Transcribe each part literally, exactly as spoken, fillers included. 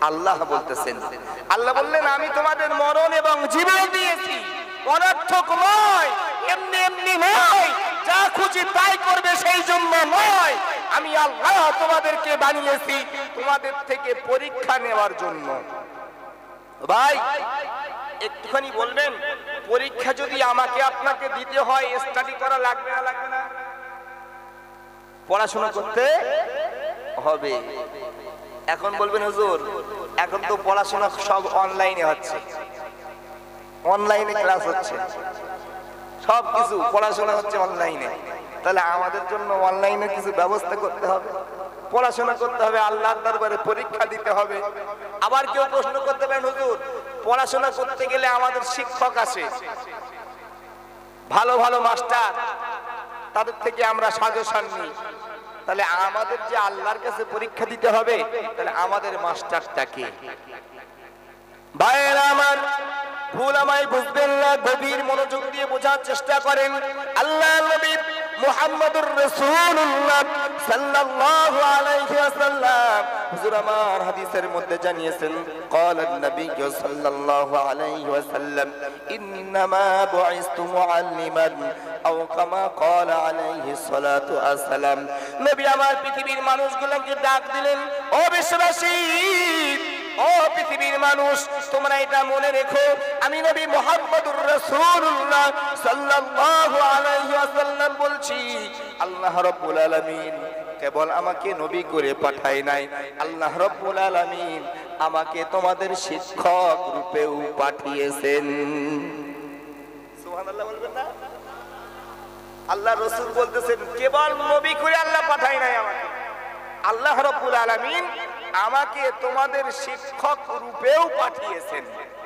আল্লাহ বলতেছেন। আল্লাহ বললেন আমি তোমাদের মরণ এবং জীবন দিয়েছি, অনর্থক নয়, এমনি এমনি নয়, যা খুশি তাই করবে সেই জন্য নয়। আমি আল্লাহ তোমাদেরকে বানিয়েছি তোমাদের থেকে পরীক্ষা নেওয়ার জন্য। ভাই একটুখানি বলবেন, পরীক্ষা যদি আমাকে আপনাকে দিতে হয় স্টাডি করা লাগবে না লাগবে না? পড়াশোনা করতে হবে। এখন বলবেন হুজুর এখন তো পড়াশোনা সব অনলাইনে হচ্ছে, অনলাইনে ক্লাস হচ্ছে, সব কিছু পড়াশোনা হচ্ছে অনলাইনে, তাহলে আমাদের জন্য অনলাইনে কিছু ব্যবস্থা করতে হবে, পড়াশোনা করতে হবে, আল্লাহর দরবারে পরীক্ষা দিতে হবে। আবার কেউ প্রশ্ন করতে পারেন হুজুর পড়াশোনা করতে গেলে আমাদের শিক্ষক আছে, ভালো ভালো মাস্টার, তাদের থেকে আমরা সাজেশন নিই, তাহলে আমাদের যে আল্লাহর কাছে পরীক্ষা দিতে হবে, তাহলে আমাদের মাস্টারটা কে? ভাইয়েরা আমার, ভুল আমায় বুঝবেন না, গভীর মনোযোগ দিয়ে বোঝার চেষ্টা করেন। আল্লাহ নবী মুহাম্মদুর রাসূলুল্লাহ সাল্লাল্লাহু আলাইহি ওয়াসাল্লাম হুজুর আমার হাদিসের মধ্যে জানিয়েছেন, ক্বালান নবী সাল্লাল্লাহু আলাইহি ওয়াসাল্লাম ইন্নামা বুইসতু মুআল্লিমান আও কামা ক্বালা আলাইহি সালাতু আসসালাম। নবী আমার পৃথিবীর মানুষগুলোকে ডাক দিলেন, ও বিশ্ববাসী, ও পৃথিবীর মানুষ, তোমরা এটা মনে রেখো, আমি নবী মুহাম্মদুর রাসূলুল্লাহ সাল্লাল্লাহু আলাইহি ওয়াসাল্লাম বলছি, আল্লাহ রাব্বুল আলামিন কেবল আমাকে নবী করে পাঠায় নাই, আল্লাহ রাব্বুল আলামিন আমাকে তোমাদের শিক্ষক রূপেও পাঠিয়েছেন। সুবহানাল্লাহ বলবেন না? আল্লাহ রাসূল বলতেছেন কেবল নবী করে আল্লাহ পাঠায় নাই আমাকে, আল্লাহ রাব্বুল আলামিন আমাকে তোমাদের শিক্ষক রূপেও পাঠিয়েছেন।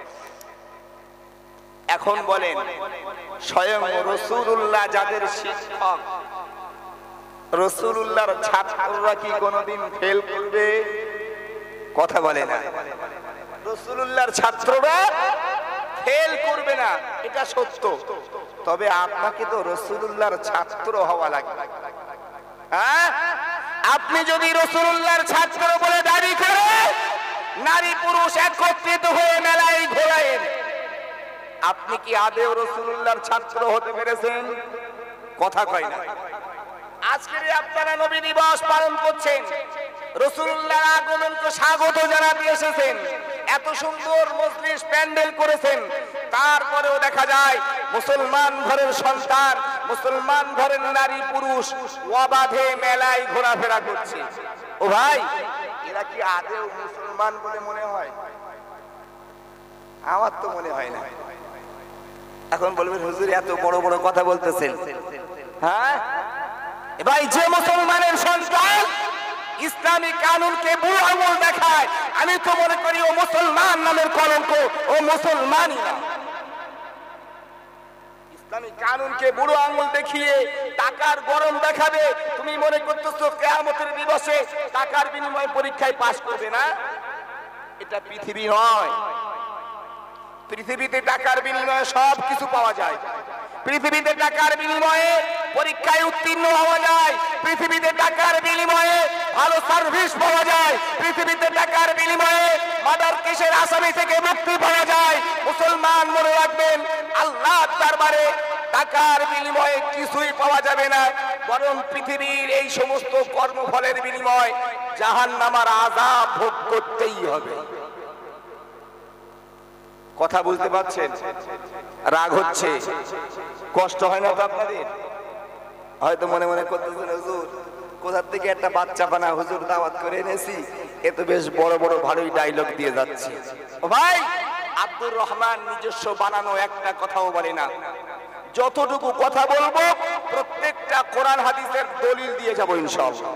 এখন বলেন, স্বয়ং রাসূলুল্লাহ যাদের শিক্ষক, রাসূলুল্লাহর ছাত্ররা কি কোনোদিন ফেল করবে? কথা বলে না। রাসূলুল্লাহর ছাত্ররা ফেল করবে না, এটা সত্য। তবে আপনাকে তো রাসূলুল্লাহর ছাত্র হওয়া লাগবে। হ্যাঁ, আপনি যদি রাসূলুল্লাহর ছাত্র বলে দাবি করে নারী পুরুষ একত্রিত হয়ে মেলায় ঘোরায়েন, আপনি কি আদেও রাসূলুল্লাহর ছাত্র হতে পেরেছেন? কথা কয় না। আজকে আপনারা নবী দিবস পালন করছেন, রাসূলুল্লাহর আগমনকে স্বাগত জানাতে এসেছেন, এত সুন্দর মজলিস প্যান্ডেল করেছেন, তারপরেও দেখা যায় মুসলমান ঘরের সন্তান, মুসলমান ঘরের নারী পুরুষ অবাধে মেলায় ঘোরাফেরা করছে। ও ভাই, এরা কি আদেও মুসলমান বলে মনে হয়? আমার তো মনে হয় না। এখন বলবেন হুজুর এত বড় বড় কথা বলতেছেন। হ্যাঁ ভাই, যে মুসলমানের সন্তান ইসলামী কানুনকে বুড়ো আঙুল দেখায়, আমি তো মনে করি ও মুসলমান নামের কলঙ্ক, ও মুসলমানই না। ইসলামী কানুনকে বুড়ো আঙুল দেখিয়ে টাকার গরম দেখাবে, তুমি মনে করতেছো কিয়ামতের দিবসে টাকার বিনিময়ে পরীক্ষায় পাশ করবে না? এটা পৃথিবী নয়। পৃথিবীতে টাকার বিনিময়ে সব কিছু পাওয়া যায়, পৃথিবীতে টাকার বিনিময়ে পরীক্ষায় উত্তীর্ণ হওয়া যায়, পৃথিবীতে টাকার বিনিময়ে ভালো সার্ভিস পাওয়া যায়, পৃথিবীতে টাকার বিনিময়ে মাদার কেসের আসামি থেকে মুক্তি পাওয়া যায়। মুসলমান মনে রাখবেন, আল্লাহর দরবারে টাকার বিনিময়ে কিছুই পাওয়া যাবে না, বরং পৃথিবীর এই সমস্ত কর্মফলের বিনিময় জাহান্নামের আযাব ভোগ করতেই হবে। কথা বুঝতে পারছেন? রাগ হচ্ছে, কষ্ট হয় না তো আপনাদের? হয়তো মনে মনে করতেছেন হুজুর কোথার থেকে একটা বাচ্চা বানা হুজুর দাওয়াত করে এনেছি, এ তো বেশ বড় বড় ভালোই ডায়লগ দিয়ে যাচ্ছে। ও ভাই, আব্দুর রহমান নিজস্ব বানানো একটা কথাও বলে না। যতটুকু কথা বলবো প্রত্যেকটা কোরআন হাদিসের দলিল দিয়ে যাবো ইনশাআল্লাহ।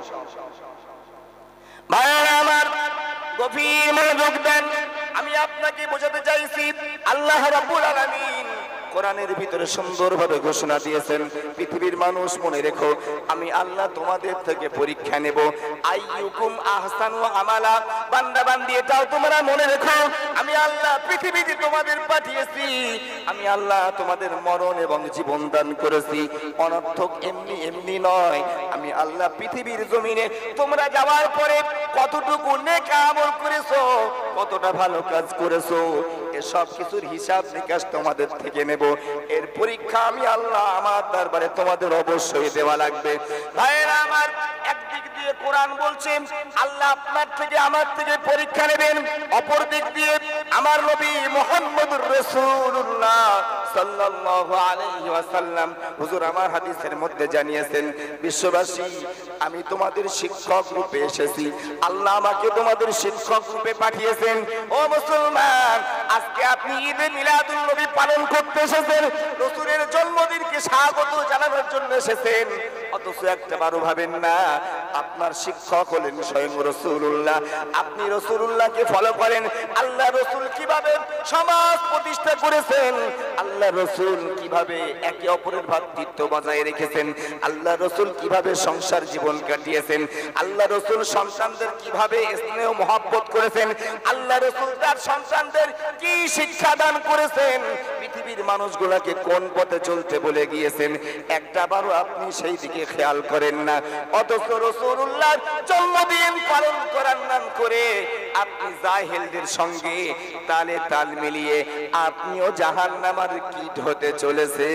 ভাইরা আমার, গভীর মনোযোগ দেন। আমি আপনাকে বোঝাতে চাইছি, আল্লাহ রাব্বুল আলামিন কোরআনের ভিতরে সুন্দরভাবে ঘোষণা দিয়েছেন, পৃথিবীর মানুষ মনে রেখো, আমি আল্লাহ তোমাদের থেকে পরীক্ষা নেব। আইয়ুকুম আহসানু আমালা, বান্দা বান্দি এটাও তোমরা মনে রেখো, আমি আল্লাহ পৃথিবীতে তোমাদের পাঠিয়েছি, আমি আল্লাহ তোমাদের মরণ এবং জীবন দান করেছি, অনর্থক এমনি এমনি নয়। আমি আল্লাহ পৃথিবীর জমিনে তোমরা যাওয়ার পরে কতটুকু নেক আমল করেছো, কতটা ভালো কাজ করেছো, এসব কিছুর হিসাব নিকাশ তোমাদের থেকে নেব। এর পরীক্ষা আমি আল্লাহ আমার দরবারে তোমাদের অবশ্যই দেওয়া লাগবে। ভাইয়েরা আমার, একদিক দিয়ে কোরআন বলছেন আল্লাহ আপনার থেকে আমার থেকে পরীক্ষা নেবেন, অপর দিক দিয়ে আমার নবী মুহাম্মদুর রাসূলুল্লাহ সাল্লাল্লাহু আলাইহি ওয়াসাল্লাম হুজুর আমার হাদিসের মধ্যে জানিয়েছেন, বিশ্ববাসী আমি তোমাদের শিক্ষক রূপে এসেছি, আল্লাহ আমাকে তোমাদের শিক্ষক রূপে পাঠিয়েছেন। ও মুসলমান, আজকে আপনি ঈদে মিলাদুন নবী পালন করতে এসেছেন, রাসূলের জন্মদিনকে স্বাগত জানানোর জন্য এসেছেন, অথচ একটা বারো ভাবেন না আপনার শিক্ষক হলেন স্বয়ং রাসূলুল্লাহ। আপনি রাসূলুল্লাহকে ফলো করেন, আল্লাহ রাসূল কিভাবে সমাজ প্রতিষ্ঠা করেছেন, আল্লাহ রাসূল কিভাবে একে অপরের ভ্রাতৃত্ব বজায় রেখেছেন, আল্লাহ রাসূল কিভাবে সংসার জীবন কাটিয়েছেন, আল্লাহ রাসূল সন্তানদের কিভাবে স্নেহ মহব্বত করেছেন, আল্লাহ রাসূল তার সন্তানদের কি শিক্ষা দান করেছেন, পৃথিবীর মানুষগুলোকে কোন পথে চলতে বলে গিয়েছেন, একটা বারও আপনি সেই দিকে খেয়াল করেন না। অথচ রাসূলুল্লাহর জন্মদিন পালন করার নাম করে আপনি জাহেলদের সঙ্গে তালে তাল মিলিয়ে আপনিও জাহান্নামের কীট হতে চলেছে।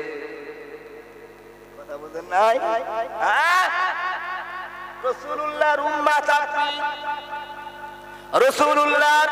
কথা বুঝেন নাই? হ্যাঁ, রাসূলুল্লাহর উম্মত আপনি, রাসূলুল্লাহর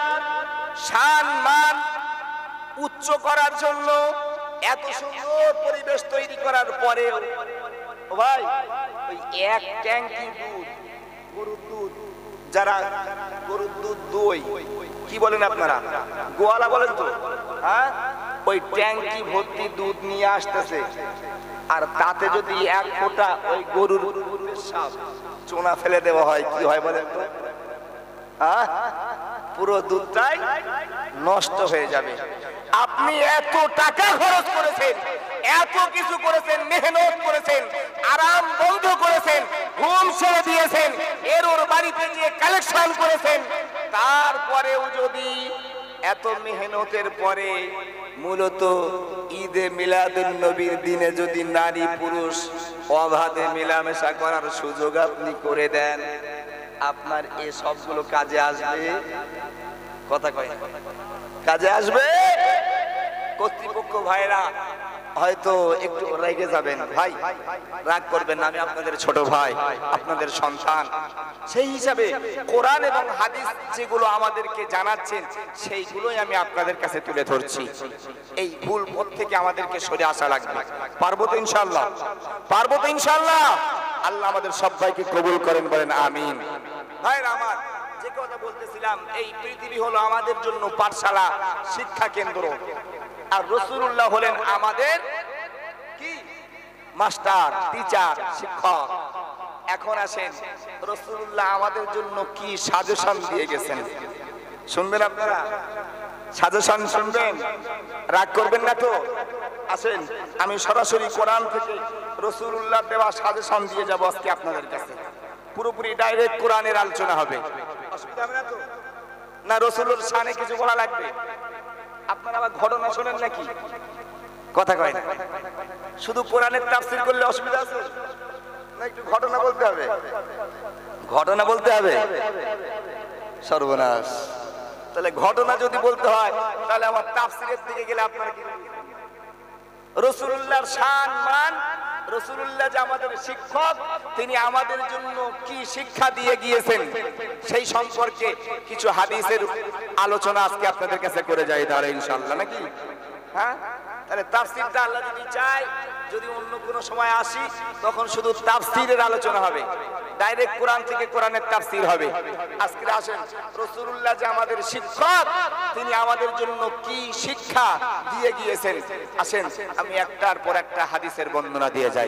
শান মান উচ্চ করার জন্য এত সুন্দর পরিবেশ তৈরি করার পরেও ও ভাই, ওই এক ট্যাঙ্কি দুধ, গরুর দুধ, যারা গরুর দুধ দই কি বলেন আপনারা, গোয়ালা বলেন তো, হ্যাঁ, ওই ট্যাঙ্কি ভর্তি দুধ নিয়ে আসতেছে, আর তাতে যদি এক ফোঁটা ওই গরুর সাপ চোনা ফেলে দেওয়া হয়, কি হয় বলেন তো? হ্যাঁ, পুরো দুধটাই নষ্ট হয়ে যাবে। আপনি এত টাকা খরচ করেছেন, এত কিছু করেছেন, মেহনত করেছেন, আরাম বন্ধ করেছেন, ঘুম ছেড়ে দিয়েছেন, এর ওর বাড়িতে গিয়ে কালেকশন করেছেন, তারপরেও যদি এত মেহনতের পরে মূলত ঈদে মিলাদুন নবীর দিনে যদি নারী পুরুষ অবাধে মেলামেশা করার সুযোগ আপনি করে দেন, আপনার এই সবগুলো কাজে আসবে? কথা কয় কাজে আসবে? কর্তৃপক্ষ ভাইরা হয়তো একটু রেগে যাবেন, ভাই রাগ করবেন না, আমি আপনাদের ছোট ভাই, আপনাদের সন্তান, সেই হিসাবে কোরআন এবং হাদিস যেগুলো আমাদেরকে জানাচ্ছেন সেইগুলোই আমি আপনাদের কাছে তুলে ধরছি। এই ভুল পথ থেকে আমাদেরকে সরে আসা লাগবে। পারবো তো ইনশাআল্লাহ? পারবো তো ইনশাআল্লাহ? আল্লাহ আমাদের সবাইকে কবুল করেন, বলেন আমিন। ভাইরা আমার, যে কথা বলতেছিলাম, এই পৃথিবী হলো আমাদের জন্য পাঠশালা, শিক্ষা কেন্দ্র, আর রাসূলুল্লাহ হলেন আমাদের কি মাস্টার, টিচার, শিক্ষক। এখন আসেন, রাসূলুল্লাহ আমাদের জন্য কি সাজেশন দিয়ে গেছেন, শুনবেন আপনারা? সাজেশন শুনবেন, রাগ করবেন না তো? আসেন, আমি সরাসরি কোরআন থেকে রাসূলুল্লাহ দেওয়া সাজেশন দিয়ে যাব আজকে আপনাদের কাছে। পুরোপুরি ডাইরেক্ট কোরআনের আলোচনা হবে, অসুবিধা হবে না তো? না রাসূলের শানে কিছু বলা লাগবে? আপনারা আবার ঘটনা শোনেন নাকি? কথা কয় না। শুধু কোরআনের তাফসীর করলে অসুবিধা আছে না? একটু ঘটনা বলতে হবে, ঘটনা বলতে হবে। সর্বনাশ! তাহলে ঘটনা যদি বলতে হয় তাহলে আমার তাফসীরের দিকে গেলে আপনারা কি? রাসূলুল্লাহর শান মান, রাসূলুল্লাহ যে আমাদের শিক্ষক, তিনি আমাদের জন্য কি শিক্ষা দিয়ে গিয়েছেন সেই সম্পর্কে কিছু হাদিসের আলোচনা আজকে আপনাদের কাছে করে যাই তাহলে ইনশাআল্লাহ, নাকি? হ্যাঁ, তাহলে তাফসীরটা আল্লাহ যদি চায়, যদি অন্য কোনো সময় আসি তখন শুধু তাফসীরের আলোচনা হবে, ডাইরেক্ট কোরআন থেকে কোরআনের তাফসীর হবে। আজকে আসেন, রাসূলুল্লাহ যে আমাদের শিক্ষক, তিনি আমাদের জন্য কি শিক্ষা দিয়ে গিয়েছেন, আসেন আমি একটার পর একটা হাদিসের বর্ণনা দিয়ে যাই।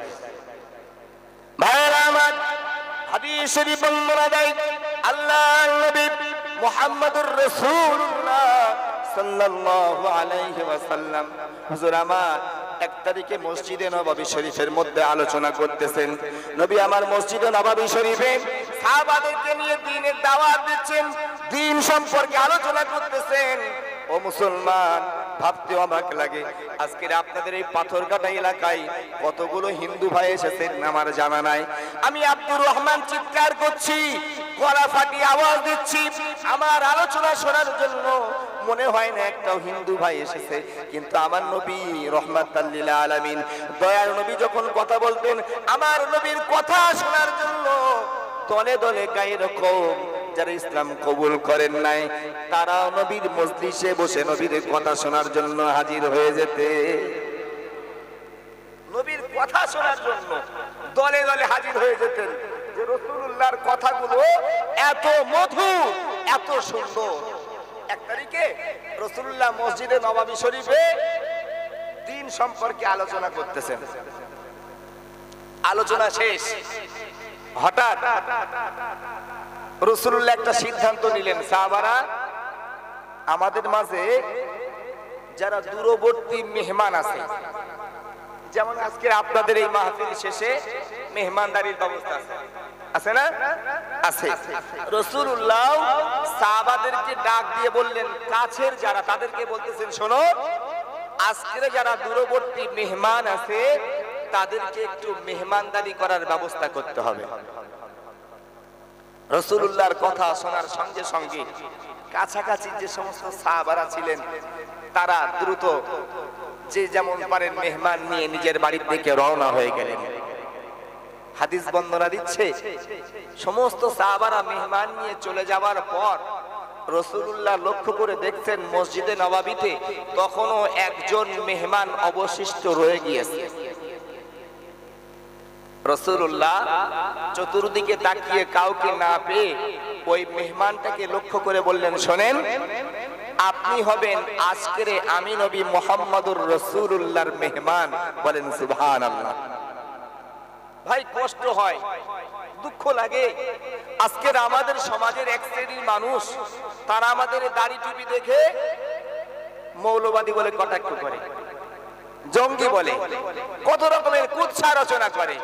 ভাইরা আমার, হাদিস শরীফ বর্ণনা দেয় আল্লাহর নবী মুহাম্মদুর রাসূলুল্লাহ সাল্লাল্লাহু আলাইহি ওয়াসাল্লাম হুজুর আমার এক তারিখে মসজিদে নববী শরীফের মধ্যে আলোচনা করতেছেন। নবী আমার মসজিদে নববী শরীফে সাহাবাদেরকে নিয়ে দ্বীনের দাওয়াত দিচ্ছেন, দ্বীন সম্পর্কে আলোচনা করতেছেন। ও মুসলমান ভাবতেও অবাক লাগে। আজকের আপনাদের এই পাথরঘাটা এলাকায় কতগুলো হিন্দু ভাই এসেছেন আমার জানা নাই। আমি আব্দুর রহমান চিৎকার করছি, গলা ফাটিয়ে আওয়াজ দিচ্ছি, আমার আলোচনা শোনার জন্য মনে হয় না একটাও হিন্দু ভাই এসেছে। কিন্তু আমার নবী রহমাতাল লিল আলামিন, দয়ার নবী যখন কথা বলতেন, আমার নবীর কথা শোনার জন্য দলে দলে গায়ে রকম যারা ইসলাম কবুল করেন নাই তারা নবীর মজলিসে বসে নবীর কথা শোনার জন্য হাজির হয়ে যেতে, নবীর কথা শোনার জন্য দলে দলে হাজির হয়ে যেতেন। যে রাসূলুল্লাহর কথাগুলো এত মধুর, এত সুন্দর। এক তারিখে রাসূলুল্লাহ মসজিদে নববী শরীফে দ্বীন সম্পর্কে আলোচনা করতেছেন। আলোচনা শেষ, হঠাৎ রাসূলুল্লাহ একটা সিদ্ধান্ত নিলেন, সাহাবারা আমাদের মাঝে যারা দূরবর্তী মেহমান আছে, যেমন আজকে আপনাদের এই মাহফিল শেষে মেহমানদারির ব্যবস্থা আছে, আছে না? আছে। রাসূলুল্লাহ সাহাবাদেরকে ডাক দিয়ে বললেন, কাছের যারা তাদেরকে বলতেছেন, শোনো আজকে যারা দূরবর্তী মেহমান আছে তাদেরকে একটু মেহমানদারি করার ব্যবস্থা করতে হবে। রাসূলুল্লাহর কথা শোনার সঙ্গে সঙ্গে কাছাকাছি যে সমস্ত সাহাবারা ছিলেন তারা দ্রুত যে যেমন পারেন মেহমান নিয়ে নিজের বাড়ির দিকে রওনা হয়ে গেলেন। হাদিস বর্ণনা দিচ্ছে, সমস্ত সাহাবারা মেহমান নিয়ে চলে যাওয়ার পর রাসূলুল্লাহ লক্ষ্য করে দেখছেন মসজিদে নববীতে তখনও একজন মেহমান অবশিষ্ট রয়ে গিয়েছে। রাসূলুল্লাহ চতুর্দিকে তাকিয়ে কাউকে না পেয়ে ওই মেহমানটাকে লক্ষ্য করে বললেন, শোনেন আপনি হবেন আজকের আমি নবী মুহাম্মদুর রাসূলুল্লাহর মেহমান। বলেন সুবহানাল্লাহ। ভাই কষ্ট হয়, দুঃখ লাগে। আজকের আমাদের সমাজের এক শ্রেণীর মানুষ তারা আমাদের দাড়ি টুপি দেখে মৌলবাদী বলে কটাক্ষ করে, জঙ্গি বলে, কত রকমের কুৎসা রচনা করে।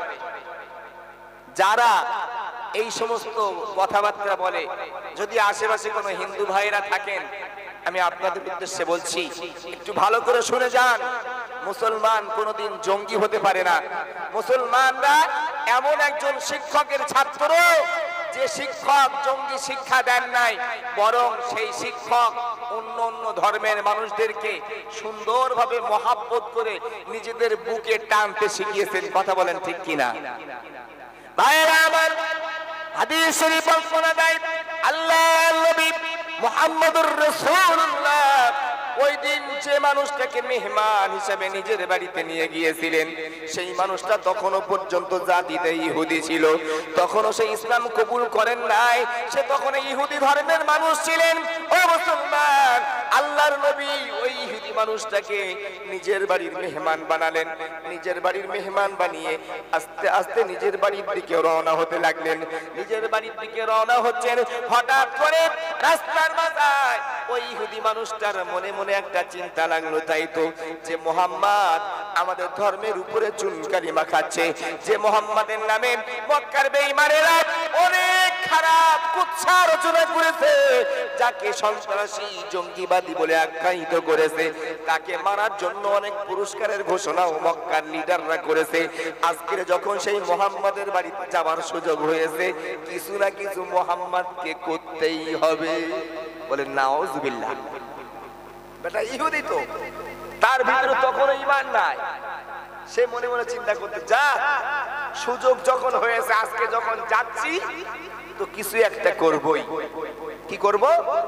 যারা এই সমস্ত কথাবার্তা বলে, যদি আশেপাশে কোনো হিন্দু ভাইরা থাকেন আমি আপনাদের উদ্দেশ্যে বলছি একটু ভালো করে শুনে যান। মুসলমান কোনোদিন জঙ্গি হতে পারে না। মুসলমানরা এমন একজন শিক্ষকের ছাত্র যে শিক্ষক জঙ্গি শিক্ষা দেন নাই, বরং সেই শিক্ষক অন্য অন্য ধর্মের মানুষদেরকে সুন্দরভাবে মহাব্বত করে নিজেদের বুকে টানতে শিখিয়েছেন। কথা বলেন ঠিক কিনা? ভাইরা আমার, হাদিস শরীফ বর্ণনা দেয় আল্লাহর নবী মুহাম্মদুর রাসূলুল্লাহ ওই দিন যে মানুষটাকে মেহমান হিসেবে নিজের বাড়িতে নিয়ে গিয়েছিলেন সেই মানুষটা তখনও পর্যন্ত জাতিতে ইহুদি ছিল, তখনও সে ইসলাম কবুল করেন নাই, সে তখন ইহুদি ধর্মের মানুষ ছিলেন। ও মুসলমান, আল্লাহর নবী ওই ইহুদি মানুষটাকে নিজের বাড়ির মেহমান বানালেন। নিজের বাড়ির মেহমান বানিয়ে আস্তে আস্তে নিজের বাড়ির দিকে রওনা হতে লাগলেন। নিজের বাড়ির দিকে রওনা হচ্ছেন, হঠাৎ করে রাস্তার মাথায় ওই ইহুদি মানুষটার মনে মনে একটা চিন্তা লাগলো, তাই তো যে মুহাম্মদ আমাদের ধর্মের উপরে চুনকারি মাখাচ্ছে, যে মুহাম্মাদের নামে মক্কার বেঈমানেরা অনেক খারাপ কুৎসা রচনা করেছে, যাকে সন্ত্রাসী জঙ্গিবাদী বলে আখ্যায়িত করেছে, তাকে মারার জন্য অনেক পুরস্কারের ঘোষণাও মক্কার লিডাররা করেছে। আজকে যখন সেই মুহাম্মাদের বাড়িতে যাওয়ার সুযোগ হয়েছে, কিছু না কিছু মুহাম্মাদকে করতেই হবে। বলেন নাউজুবিল্লাহ। বেটা ইহুদি তো, তার ভিতরে তখন ঈমান নাই। সে মনে মনে চিন্তা করতে, যা সুযোগ যখন হয়েছে, আজকে যখন যাচ্ছি তো কিছু একটা করবই। কি করব?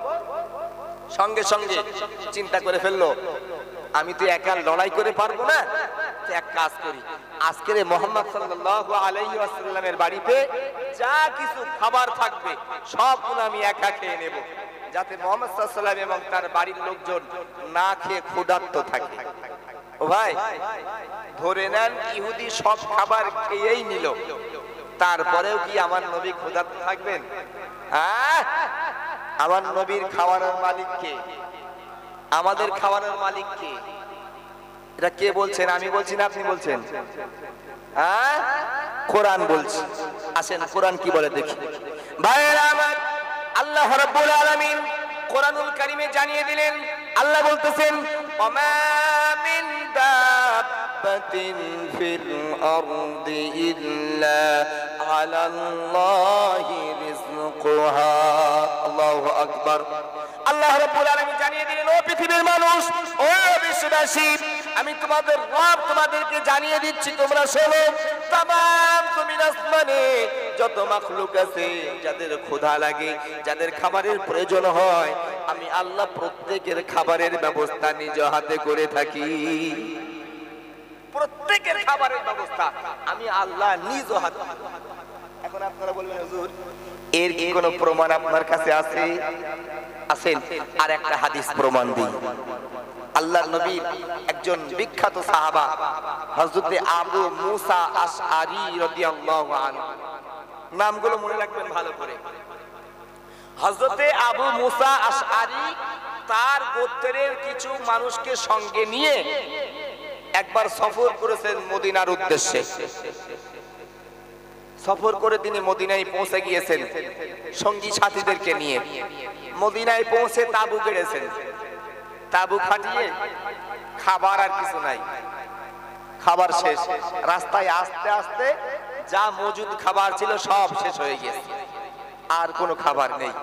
সঙ্গে সঙ্গে চিন্তা করে ফেললো, আমি তো একা লড়াই করে পারবো না, এক কাজ করি, আজকের মুহাম্মদ সাল্লাল্লাহু আলাইহি ওয়াসাল্লামের বাড়িতে যা কিছু খাবার থাকবে সবগুলো আমি একা খেয়ে নেব, যাতে মুহাম্মদ সাল্লাল্লাহু আলাইহি ওয়াসাল্লাম এবং তার বাড়ির লোকজন না খেয়ে ক্ষুধার্ত থাকে। ও ভাই, ধরে নেন ইহুদি সব খাবার খেয়েই নিল, তারপরেও কি আমার নবী ক্ষুধার্ত থাকবেন? হ্যাঁ, আমার নবীর খাওয়ানোর মালিক কে? আমাদের খাওয়ানোর মালিক কে? এটা কে বলছেন? আমি বলছি না আপনি বলছেন? হ্যাঁ, কোরআন বলছে। আসেন কোরআন কি বলে দেখি। ভাইরা আমার, আল্লাহ রাব্বুল আলামিন কোরআনুল কারীমে জানিয়ে দিলেন, আল্লাহ বলতেছেন ওমা মিন দাব্বাতিন ফিল আরদি ইল্লা আলাল্লাহি রিজকুহা। আল্লাহু আকবার। আল্লাহ রাব্বুল আলামিন জানিয়ে দিলেন, ও পৃথিবীর মানুষ, ও বিশ্ববাসী, আমি তোমাদের রব তোমাদেরকে জানিয়ে দিচ্ছি, তোমরা শোনো। তামাম জমিন আসমানে যত মাখলুক আছে, যাদের ক্ষুধা লাগে, যাদের খাবারের প্রয়োজন হয়, আমি আল্লাহ প্রত্যেকের খাবারের ব্যবস্থা নিজ হাতে করে থাকি। প্রত্যেকের খাবারের ব্যবস্থা আমি আল্লাহ নিজ হাতে। এখন আপনারা বলবেন, হুজুর এর কি কোনো প্রমাণ আপনার কাছে আছে? আছেন। আর একটা হাদিস প্রমাণ দিই। আল্লাহর নবীর একজন বিখ্যাত সাহাবা হযরত আবু মুসা আশআরী রাদিয়াল্লাহু আনহু, নামগুলো মনে রাখবেন ভালো করে। হযরত আবু মুসা আশআরী তার গোত্রের কিছু মানুষকে সঙ্গে নিয়ে একবার সফর করেছেন মদিনার উদ্দেশ্যে। সফর করে তিনি মদিনায় পৌঁছে গিয়েছেন সঙ্গী সাথীদেরকে নিয়ে। মদিনায় পৌঁছে তাঁবু গেড়েছেন। তাঁবু খাটিয়ে খাবার আর কিছু নাই, খাবার শেষ। রাস্তায় আস্তে আস্তে যা মজুদ খাবার ছিল সব শেষ হয়ে গেছে, আর কোনো খাবার নেই।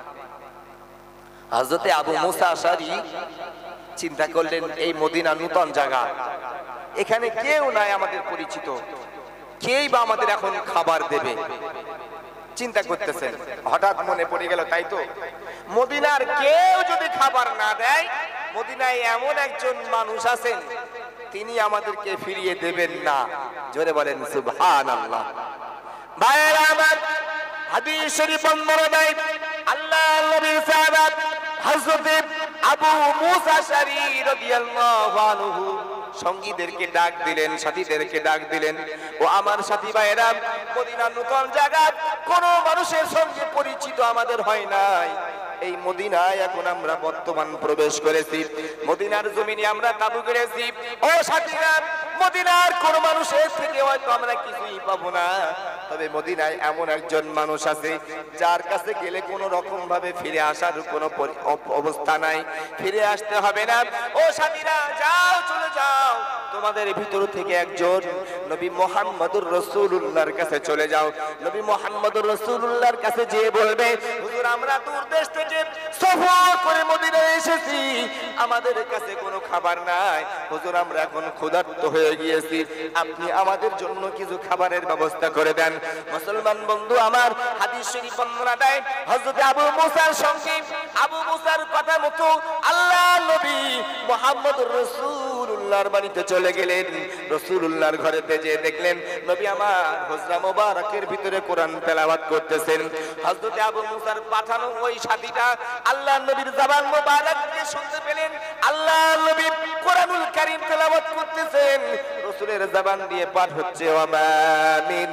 হযরত আবু মুসা আশআরী চিন্তা করলেন, এই মদিনা নূতন জায়গা, এখানে কেউ নাই আমাদের পরিচিত, কেই বা আমাদের এখন খাবার দেবে। চিন্তা করতেছেন, হঠাৎ মনে পড়ে গেল, তাই তো মদিনার কেউ যদি খাবার না দেয়, মদিনায় এমন একজন মানুষ আছেন, তিনি আমাদেরকে ফিরিয়ে দেবেন না। জোরে বলেন সুবহানাল্লাহ। ভাইরা আমার, হাদিস শরীফ বর্ণনায় আল্লাহর নবী সাহাবা হযরত আবু মুসা আশআরী রাদিয়াল্লাহু আনহু সঙ্গীদেরকে ডাক দিলেন, সাথীদেরকে ডাক দিলেন, ও আমার সাথী ভাইরা, মদিনার নতুন জায়গা, কোন মানুষের সঙ্গে পরিচিত আমাদের হয় নাই। এই মদিনায় এখন আমরা বর্তমান প্রবেশ করেছি, মদিনার জমিনে আমরা তাবু গেড়েছি। ও সাথীরা, মদিনার কোন মানুষের থেকে হয়তো আমরা কিছুই পাবো না, তবে মদিনায় এমন একজন মানুষ আছে যার কাছে গেলে কোনো রকম ভাবে ফিরে আসার কোনো অবস্থা নাই, ফিরে আসতে হবে না। ও সাথীরা, যাও, চলে যাও, তোমাদের ভিতর থেকে একজন নবী মুহাম্মদুর রাসূলুল্লাহর কাছে চলে যাও। নবী মুহাম্মদুর রাসূলুল্লাহর কাছে যেয়ে বলবে, হুজুর আমরা দূর দেশ থেকে সফর করে মদিনায় এসেছি, আমাদের কাছে কোনো খাবার নাই, হুজুর আমরা এখন ক্ষুধার্ত হয়ে গিয়েছি, আপনি আমাদের জন্য কিছু খাবারের ব্যবস্থা করে দেন। মুসলমান বন্ধু আমার, হাদিস শরীফ বর্ণনা দেয়, হযরত আবু মুসার সঙ্গে আবু মুসার কথা মতো আল্লাহর নবী মুহাম্মদুর রাসূলুল্লাহর বাড়িতে চলে গেলেন। রাসূলুল্লাহর ঘরেতে যেয়ে দেখলেন নবী আমার হুজরা মোবারকের ভিতরে কোরআন তেলাওয়াত করতেছেন। হযরত আবু মুসার পাঠানো ওই সাথীটা আল্লাহর নবীর জবান মোবারককে শুনতে পেলেন। আল্লাহর নবী কোরআনুল কারীম তেলাওয়াত করতেছেন, রাসূলের জবান দিয়ে পাঠ হচ্ছে, ওয়া মা মিন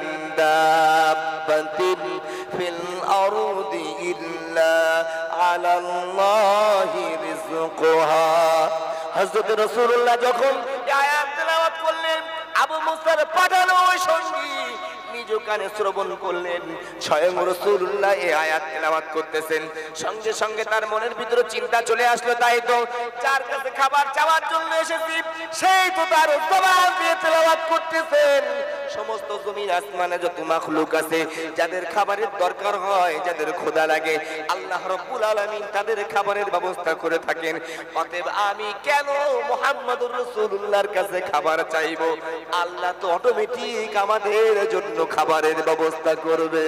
দাব্বাতিন ফিল আরদি ইল্লা আলাল্লাহি রিজকুহা। হযরত রাসূলুল্লাহ যখন এই আয়াত তেলাওয়াত করলেন, আবু মুসার পাঠানো ওই সঙ্গী নিজ কানে শ্রবণ করলেন, স্বয়ং রাসূলুল্লাহ এই আয়াত তেলাওয়াত করতেছেন। সঙ্গে সঙ্গে তার মনের ভিতরে চিন্তা চলে আসলো, তাই তো যার কাছে খাবার চাওয়ার জন্য এসেছি, সেই তো তার জবান দিয়ে তেলাওয়াত করতেছেন। সমস্ত জমিন আসমানে যত মাখলুক আছে, যাদের খাবারের দরকার হয়, যাদের ক্ষুধা লাগে, আল্লাহ রাব্বুল আলামিন তাদের খাবারের ব্যবস্থা করে থাকেন। অতএব আমি কেন মুহাম্মদুর রাসূলুল্লাহর কাছে খাবার চাইবো? আল্লাহ তো অটোমেটিক আমাদের জন্য খাবারের ব্যবস্থা করবে।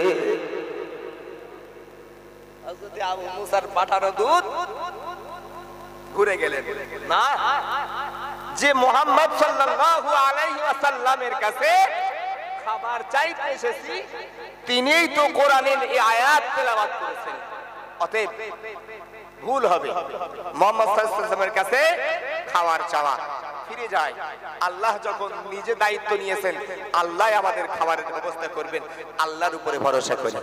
হযরত আবু মুসার পাঠানো দূত ঘুরে গেলেন না, যে মুহাম্মদ সাল্লাল্লাহু আলাইহি ওয়াসাল্লামের কাছে খাবার চাইতে এসেছি, তিনিই তো কোরআনের এই আয়াত তেলাওয়াত করেছেন। অতএব ভুল হবে মুহাম্মদ সাল্লাল্লাহু আলাইহি ওয়াসাল্লামের কাছে খাবার চাওয়া। ফিরে যায়, আল্লাহ যখন নিজে দায়িত্ব নিয়েছেন, আল্লাহ আমাদের খাবারের ব্যবস্থা করবেন, আল্লাহর উপরে ভরসা করি।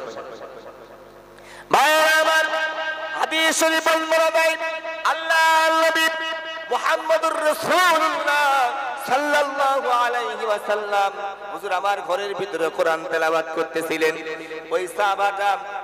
ভাইরা আমার, হাদিস শরীফ বর্ণনা দেয়, আল্লাহর নবী মুহাম্মদুর রাসূলুল্লাহ সাল্লাল্লাহু আলাইহি ওয়াসাল্লাম হুজুর আমার ঘরের ভিতরে কোরআন তেলাওয়াত করতেছিলেন। ওই সাহাবাটা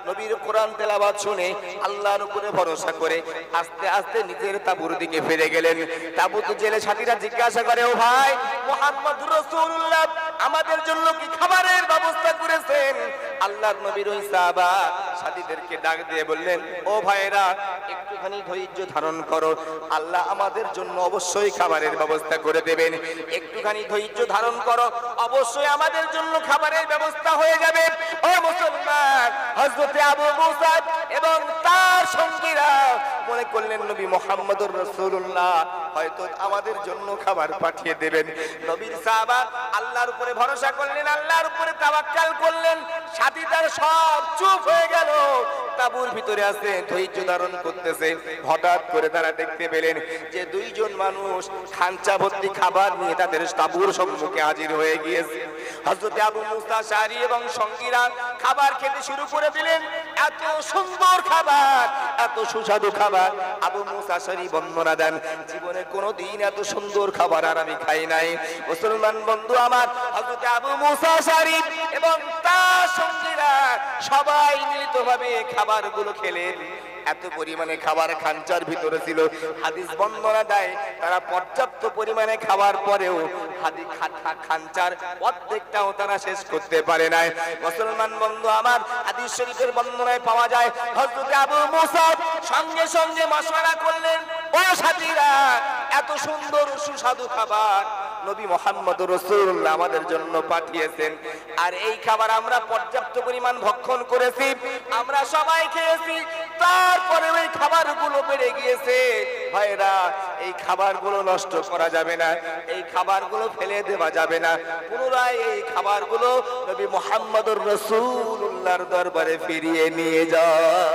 নবীর কোরআন তেলাওয়াত শুনে আল্লাহর উপরে ভরসা করে আস্তে আস্তে নিজের তাঁবুর দিকে ফিরে গেলেন। তাঁবুত জেলে সাথীরা জিজ্ঞাসা করে, ও ভাই মুহাম্মদুর রাসূলুল্লাহ আমাদের জন্য কি খাবারের ব্যবস্থা করেছেন? আল্লাহর নবীর ওই সাহাবা সাথীদেরকে ডাক দিয়ে বললেন, ও ভাইরা একটুখানি ধৈর্য ধারণ করো, আল্লাহ আমাদের জন্য অবশ্যই খাবারের ব্যবস্থা করে দেবেন। একটুখানি ধৈর্য ধারণ করো, অবশ্যই আমাদের জন্য খাবারের ব্যবস্থা হয়ে যাবে। ও মুসলমান, হযরত আবু মুসা এবং তার সঙ্গীরা মনে করলেন নবী মুহাম্মদুর রাসূলুল্লাহ হয়তো আমাদের জন্য খাবার পাঠিয়ে দেবেন। নবীর সাহাবা আল্লাহর উপরে ভরসা করলেন, আল্লাহর উপরে তাওয়াক্কাল করলেন। সাথীদার সব চুপ হয়ে গেল, তাঁবুর ভিতরে আছে, ধৈর্য ধারণ করতেছে। হঠাৎ করে তারা দেখতে পেলেন যে দুইজন মানুষ খাঞ্চা ভর্তি খাবার নিয়ে তাদের তাঁবুর সম্মুখে হাজির হয়ে গিয়েছে। হযরত আবু মুসা আশআরী এবং সঙ্গীরা খাবার খেতে শুরু করে দিলেন। এত সুন্দর খাবার, এত সুস্বাদু খাবার। আবু মুসা আশআরী বর্ণনা দেন, জীবনে কোনোদিন এত সুন্দর খাবার আর আমি খাই নাই। মুসলমান বন্ধু আমার, হযরত আবু মুসা আশআরী এবং তার সঙ্গীরা সবাই মিলিতভাবে খাবারগুলো খেলেন। এত পরিমাণে খাবার খাঞ্চার ভিতরে ছিল, হাদিস বর্ণনা দেয় তারা পর্যাপ্ত পরিমাণে খাবার পরেও হাদি খাঞ্চার অর্ধেকটাও তারা শেষ করতে পারে নাই। মুসলমান বন্ধু আমার, হাদিস শরীফের বর্ণনায় পাওয়া যায় হযরত আবু মুসা সঙ্গে সঙ্গে মাশওয়ারা করলেন, ও সাথীরা এত সুন্দর সুস্বাদু খাবার নবী মুহাম্মদুর রাসূলুল্লাহ আমাদের জন্য পাঠিয়েছেন, আর এই খাবার আমরা পর্যাপ্ত পরিমাণ ভক্ষণ করেছি, আমরা সবাই খেয়েছি, তারপরে ওই খাবারগুলো বেড়ে গিয়েছে। ভাইরা, এই খাবারগুলো নষ্ট করা যাবে না, এই খাবারগুলো ফেলে দেওয়া যাবে না। পুনরায় এই খাবারগুলো নবী মুহাম্মদুর রাসূলুল্লাহর দরবারে ফিরিয়ে নিয়ে যাও।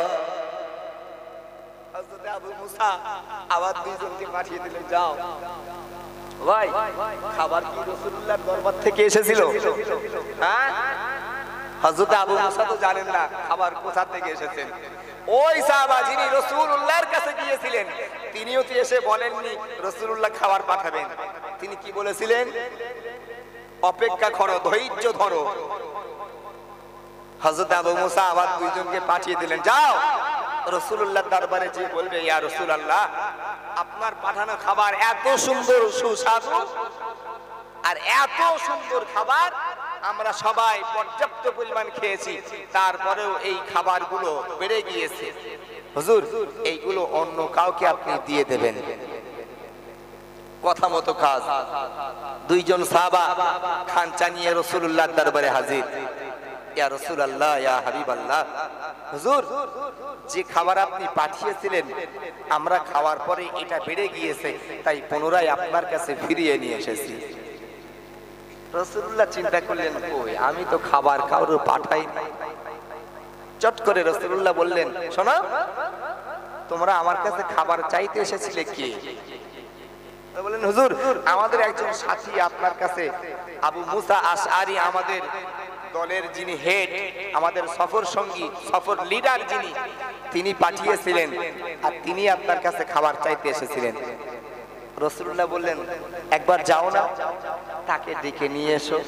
হযরত আবু মুসা আবার দুইজনকে পাঠিয়ে দিলেন, যাও ভাই, খাবার কি রাসূলুল্লাহর দরবার থেকে এসেছিল? হ্যাঁ, হযরত আবু মুসা তো জানেন না খাবার কোথা থেকে এসেছেন। ওই সাহাবা যিনি রাসূলুল্লাহর কাছে গিয়েছিলেন তিনিও তো এসে বলেননি রাসূলুল্লাহ খাবার পাঠাবেন। তিনি কি বলেছিলেন? অপেক্ষা করো, ধৈর্য ধরো। হযরত আবু মুসা আবার দুইজনকে পাঠিয়ে দিলেন, যাও রাসূলুল্লাহর দরবারে যে বলবে, ইয়া রাসূলুল্লাহ আপনার পাঠানো খাবার এত সুন্দর সুস্বাদু, আর এত সুন্দর খাবার আমরা সবাই পর্যাপ্ত পরিমাণ খেয়েছি, তারপরেও এই খাবারগুলো বেড়ে গিয়েছে। হুজুর এইগুলো অন্য কাউকে আপনি দিয়ে দেবেন। কথা মতো কাজ। দুইজন সাহাবা খাঞ্চা নিয়ে রাসূলুল্লাহর দরবারে হাজির। ইয়া রাসূলুল্লাহ, ইয়া হাবিবাল্লাহ, হুজুর যে খাবার আপনি পাঠিয়েছিলেন আমরা খাওয়ার পরে এটা বেড়ে গিয়েছে, তাই পুনরায় আপনার কাছে ফিরিয়ে নিয়ে এসেছি। রাসূলুল্লাহ চিন্তা করলেন, কই আমি তো খাবার কাউকে পাঠাই নাই। চট করে রাসূলুল্লাহ বললেন, শোনো, তোমরা আমার কাছে খাবার চাইতে এসেছিলে কি? বলেন, হুজুর আমাদের একজন সাথী আপনার কাছে, আবু মুসা আশআরী, আমাদের দলের যিনি হেড, আমাদের সফর সঙ্গী, সফর লিডার যিনি, তিনি পাঠিয়েছিলেন, আর তিনি আপনার কাছে খাবার চাইতে এসেছিলেন। রাসূলুল্লাহ বললেন, একবার যাও না, তাকে ডেকে নিয়ে এসো।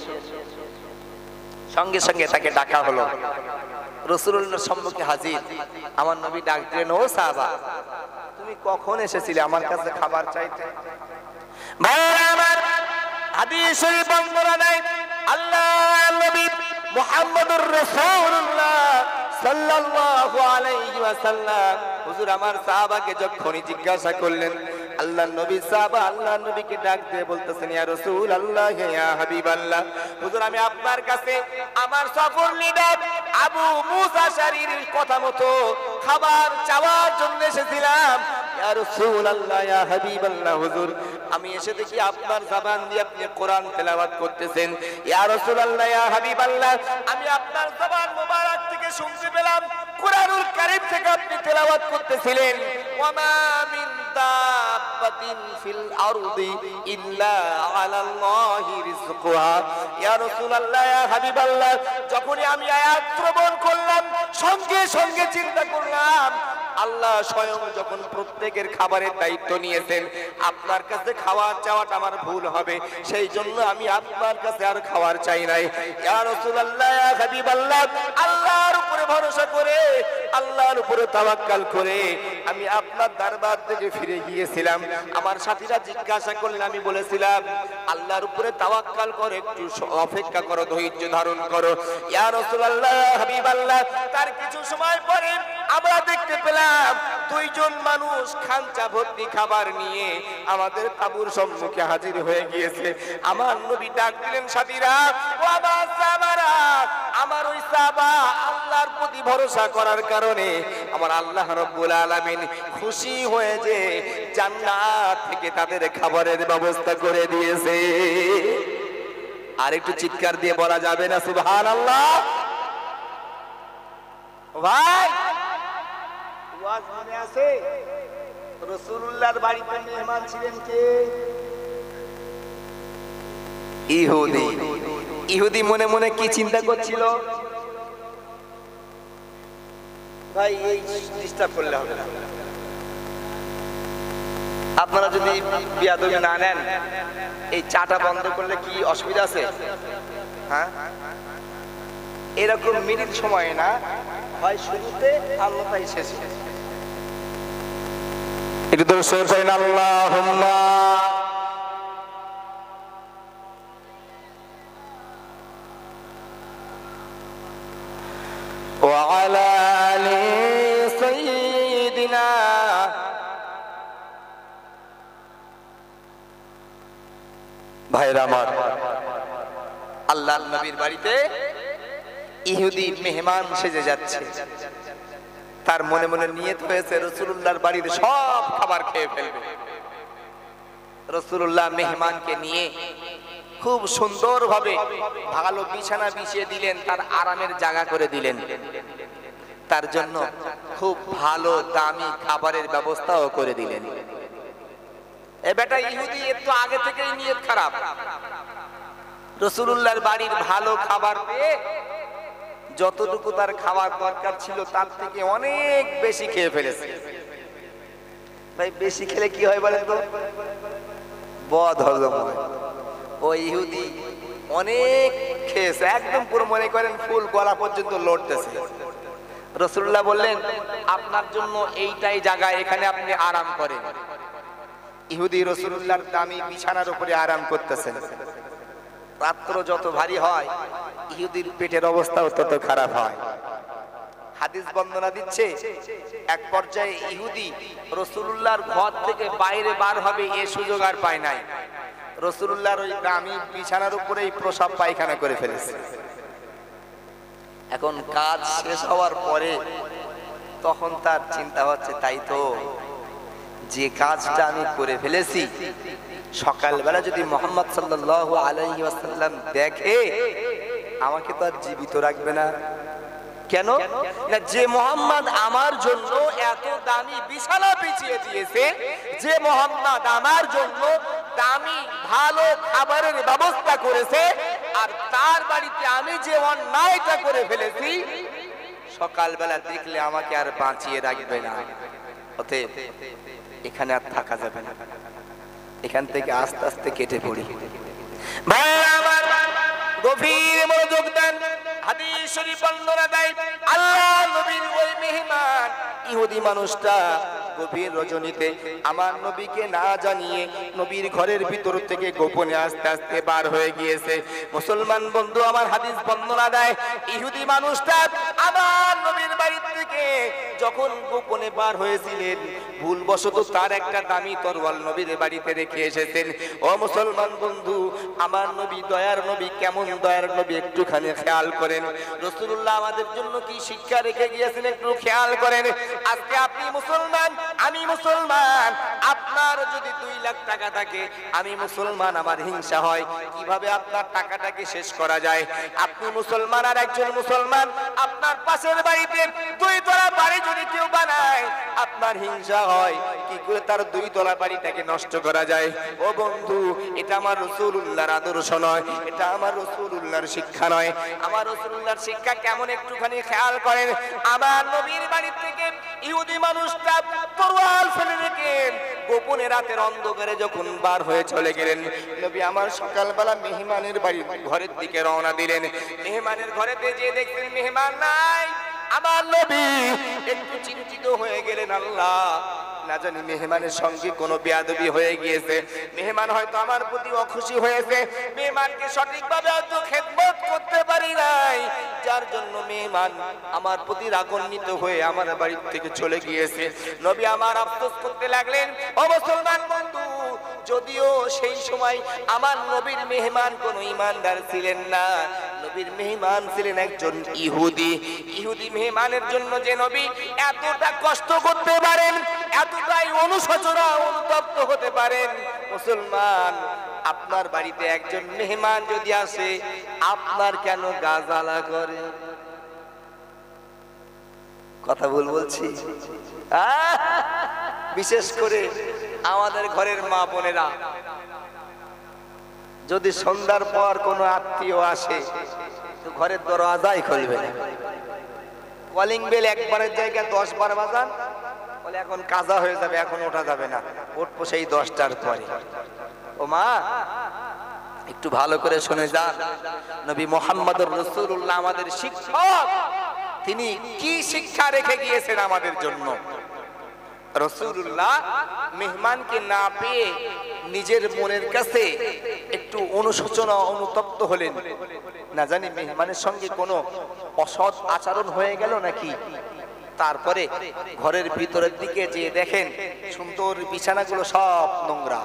সঙ্গে সঙ্গে তাকে ডাকা হলো। রাসূলুল্লাহর সম্মুখে হাজির। আমার নবী ডাক দিলেন, ও সাহাবা তুমি কখন এসেছিলে আমার কাছে খাবার চাইতে? ভাইরা আমার, হাদিস শরীফ বর্ণনা দেয় আল্লাহর নবী মুহাম্মদুর রাসূলুল্লাহ সাল্লাল্লাহু আলাইহি ওয়াসাল্লাম হুজুর আমার সাহাবাকে যখনই জিজ্ঞাসা করলেন, আল্লাহর নবী সাহাবা আল্লাহর নবীকে ডাক দিয়ে বলতেছেন, ইয়া রাসূলুল্লাহ, ইয়া হাবিবাল্লাহ, হুজুর আমি আপনার কাছে আমার সফর লিডার আবু মুসা আশআরীর কথা মতো খাবার চাওয়ার জন্য এসেছিলাম। ইয়া রাসূলুল্লাহ, ইয়া হাবিবাল্লাহ, হুজুর আমি এসে দেখি আপনার জবান দিয়ে আপনি কোরআন তেলাওয়াত করতেছেন। ইয়া রাসূলুল্লাহ, ইয়া হাবিবাল্লাহ, আমি আপনার জবান মোবারক থেকে শুনতে পেলাম কোরআনুল কারীম থেকে আপনি তেলাওয়াত করতেছিলেন, ওয়া মা মিন দাব্বাতিন ফিল আরদি ইল্লা আলাল্লাহি রিজকুহা। ইয়া রাসূলুল্লাহ, ইয়া হাবিবাল্লাহ, যখনই আমি আয়াত শ্রবণ করলাম সঙ্গে সঙ্গে চিন্তা করলাম আল্লাহ স্বয়ং যখন প্রত্যেকের খাবারের দায়িত্ব নিয়েছেন, আপনার কাছে খাওয়ার চাওয়াটা আমার ভুল হবে, সেই জন্য আমি আপনার কাছে আর খাওয়ার চাই নাই। ইয়া রাসূলুল্লাহ, ইয়া হাবিবাল্লাহ, আল্লাহর উপরে ভরসা করে, আল্লাহর উপরে তাওয়াক্কাল করে আমি আপনার দরবার থেকে ফিরে গিয়েছিলাম। আমার সাথীরা জিজ্ঞাসা করলেন, আমি বলেছিলাম আল্লাহর উপরে তাওয়াক্কাল করে, একটু অপেক্ষা করো, ধৈর্য ধারণ করো। ইয়া রাসূলুল্লাহ, ইয়া হাবিবাল্লাহ, তার কিছু সময় পরে আমরা দেখতে পেলাম দুইজন মানুষ খাঞ্চা ভর্তি খাবার নিয়ে আমাদের তাঁবুর সম্মুখে হাজির হয়ে গিয়েছে। আমার নবী ডাক দিলেন, সাথীরা, ও আমার সাহাবারা, আমার ওই সাহাবা আল্লাহর প্রতি ভরসা করার কারণে আমার আল্লাহ রাব্বুল আলামিন খুশি হয়ে যে জান্নাত থেকে তাদের খাবারের ব্যবস্থা করে দিয়েছে। আর একটু চিৎকার দিয়ে বলা যাবে না সুবহানাল্লাহ? ভাই, ওয়াজ মনে আছে? রাসূলুল্লাহর বাড়িতে মেহমান ছিলেন কে? ইহুদি। ইহুদি মনে মনে কি চিন্তা করছিল? ভাই, এই ডিস্টার্ব করলে হবে না। আপনারা যদি বিয়াদবি না নেন, এই চাটা বন্ধ করলে কি অসুবিধা আছে? হ্যাঁ, এরকম মিনিট সময় না, হয় শুরুতে আল্লাহই শেষে। একটু তো সরকার আল্লাহুম্মা ওয়া আলা আলি সাইয়্যিদিনা। ভাইরা আমার, আল্লাহর নবীর বাড়িতে ইহুদি মেহমান সেজে যাচ্ছে। তার মনে মনে নিয়ত হয়েছে রাসূলুল্লাহর বাড়িতে সব খাবার খেয়ে ফেলবে। রাসূলুল্লাহ মেহমানকে নিয়ে খুব সুন্দরভাবে ভালো বিছানা বিছিয়ে দিলেন, তার আরামের জায়গা করে দিলেন। তার জন্য খুব ভালো দামি খাবারের ব্যবস্থাও করে দিলেন। এ বেটা ইহুদি, এর তো আগে থেকেই নিয়ত খারাপ। রাসূলুল্লাহর বাড়ির ভালো খাবার পেয়ে যতটুকু তার খাওয়ার দরকার ছিল তার থেকে অনেক বেশি খেয়ে ফেলেছে। ভাই, বেশি খেলে কি হয় বলেন তো? বদ হজম হয়। ও ইহুদি অনেক খেয়েছে, একদম পুরো মনে করেন ফুল গলা পর্যন্ত লড়তেছে। রাসূলুল্লাহ বললেন, আপনার জন্য এইটাই জায়গা, এখানে আপনি আরাম করেন। ইহুদি রাসূলুল্লাহর দামি বিছানার উপরে আরাম করতেছেন। রাত্র যত ভারী হয়, ইহুদির পেটের অবস্থাও তত খারাপ হয়। হাদিস বর্ণনা দিচ্ছে, এক পর্যায়ে ইহুদি রাসূলুল্লাহর ঘর থেকে বাইরে বার হবে এ সুযোগ আর পায় নাই। রাসূলুল্লাহর ওই দামি বিছানার উপরেই প্রসাব পায়খানা করে ফেলেছে। এখন কাজ শেষ হওয়ার পরে তখন তার চিন্তা হচ্ছে, তাই তো, যে কাজটা আমি করে ফেলেছি, সকালবেলা যদি মুহাম্মদ সাল্লাল্লাহু আলাইহি ওয়াসাল্লাম দেখে, আমাকে তো আর জীবিত রাখবে না। কেন না, যে মুহাম্মদ আমার জন্য এত দামি বিছানা বিছিয়ে দিয়েছে, যে মুহাম্মদ আমার জন্য দামি ভালো খাবারের ব্যবস্থা করেছে, আর তার বাড়িতে আমি যে অন্যায়টা করে ফেলেছি, সকালবেলা দেখলে আমাকে আর বাঁচিয়ে রাখবে না। অতএব এখানে আর থাকা যাবে না, এখান থেকে আস্তে আস্তে কেটে পড়ি। ভাই আমার, গভীর মনোযোগ দেন। হাদিস শরীফ বর্ণনা দেয়, আল্লাহ নবীর ওই মেহমান ইহুদি মানুষটা গভীর রজনীতে আমার নবীকে না জানিয়ে নবীর ঘরের ভিতর থেকে গোপনে আস্তে আস্তে বার হয়ে গিয়েছে। মুসলমান বন্ধু আমার, হাদিস বর্ণনা দেয়, ইহুদি মানুষটা আমার নবীর বাড়ি থেকে যখন গোপনে বার হয়েছিলেন, ভুলবশত তার একটা দামি তরোয়াল নবীর বাড়িতে রেখে এসেছেন। ও মুসলমান বন্ধু, আমার নবী দয়ার নবী, কেমন দয়ার নবী, একটুখানি খেয়াল করেন। রাসূলুল্লাহ আমাদের জন্য কি শিক্ষা রেখে গিয়েছেন, একটু খেয়াল করেন। আজকে আপনি মুসলমান, আমি মুসলমান, আপনার যদি দুই লাখ টাকা থাকে, আমি মুসলমান, আমার হিংসা হয় কিভাবে আপনার টাকাটাকে শেষ করা যায়। আপনি মুসলমান আর একজন মুসলমান, আপনার পাশের বাড়িতে দুই তলা বাড়ি যদি কেউ বানায়, আপনার হিংসা হয় কি করে তার দুই তলা বাড়িটাকে নষ্ট করা যায়। ও বন্ধু, এটা আমার রাসূলুল্লাহর আদর্শ নয়, এটা আমার রাসূলুল্লাহর শিক্ষা নয়। আমার রাসূলুল্লাহর শিক্ষা কেমন একটুখানি খেয়াল করেন। আমার নবীর বাড়ি থেকে ইহুদি মানুষটা তরোয়াল ফেলে রেখেন, গোপনে রাতের অন্ধকারে যখন বার হয়ে চলে গেলেন, নবী আমার সকালবেলা মেহমানের বাড়ি ঘরের দিকে রওনা দিলেন। মেহমানের ঘরেতে যে দেখলেন মেহমান নাই, আমার নবী একটু চিন্তিত হয়ে গেলেন, আল্লাহ না জানি মেহমানের সঙ্গে কোনো বেয়াদবি হয়ে গিয়েছে, মেহমান হয়তো আমার প্রতি অখুশি হয়েছে, মেহমানকে সঠিকভাবে হয়তো খেদমত করতে পারি নাই, যার জন্য মেহমান আমার প্রতি রাগান্বিত হয়ে আমার বাড়ি থেকে চলে গিয়েছে। নবী আমার আফসোস করতে লাগলেন। ও মুসলমান বন্ধু, যদিও সেই সময় আমার নবীর মেহমান কোনো ঈমানদার ছিলেন না, নবীর মেহমান ছিলেন একজন ইহুদি। ইহুদি মেহমানের জন্য যে নবী এতটা কষ্ট করতে পারেন, এতটাই অনুশোচনা অনুতপ্ত হতে পারেন, মুসলমান আপনার বাড়িতে একজন মেহমান যদি আসে, আপনার কেন গা জ্বালা করে? কথা ভুল বলছি? বিশেষ করে আমাদের ঘরের মা বোনেরা, যদি সন্ধ্যার পর কোনো আত্মীয় আসে তো ঘরের দরওয়াজাই খুলবে না, কলিং বেল একবারের জায়গায় দশ বার বাজান, বলে এখন কাজা হয়ে যাবে, এখন ওঠা যাবে না, উঠবো সেই দশটার পরে। ও মা, একটু ভালো করে শুনে যান, নবী মুহাম্মদুর রাসূলুল্লাহ আমাদের শিক্ষক, তিনি কি শিক্ষা রেখে গিয়েছেন আমাদের জন্য। রাসূলুল্লাহ মেহমানকে না পেয়ে নিজের মনের কাছে একটু অনুশোচনা অনুতপ্ত হলেন, না জানি মেহমানের সঙ্গে কোনো অসৎ আচরণ হয়ে গেল নাকি। তারপরে ঘরের ভিতরের দিকে যে দেখেন সুন্দর বিছানাগুলো সব নোংরা।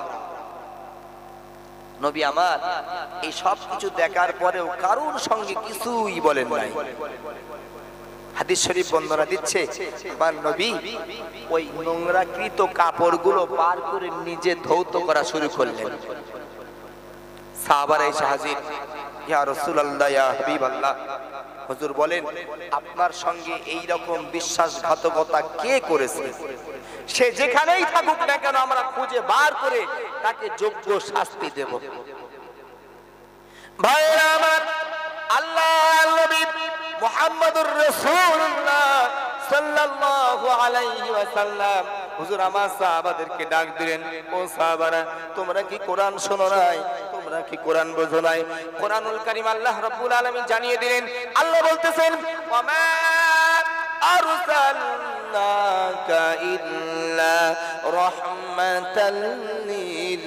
নবী আমার এই সব কিছু দেখার পরেও কারোর সঙ্গে কিছুই বলেন নাই। হাদিস শরীফ বর্ণনা দিচ্ছে, আমার নবী ওই নোংরাকৃত কাপড়গুলো বার করে নিজে ধৌত করা শুরু করলেন। সাহাবারা এসে হাজির, ইয়া রাসূলুল্লাহ, ইয়া হাবিবাল্লাহ, হুজুর বলেন আপনার সঙ্গে এই রকম বিশ্বাসঘাতকতা কে করেছে? সে যেখানেই থাকুক না কেন আমরা খুঁজে বার করে তাকে যোগ্য শাস্তি দেব। ভাইরা আমার, আল্লাহর নবী মুহাম্মদুর রাসূলুল্লাহ সাল্লাল্লাহু আলাইহি ওয়াসাল্লাম হুজুর আমার সাহাবাদেরকে ডাক দিলেন, ও সাহাবারা, তোমরা কি কোরআন শোনো নাই? তোমরা কি কোরআন বোঝো নাই? কোরআনুল কারীম আল্লাহ রাব্বুল আলামিন জানিয়ে দিলেন, আল্লাহ বলতেছেন, ওয়ামা আরসালনাকা ইল্লা রাহমাতাল লিল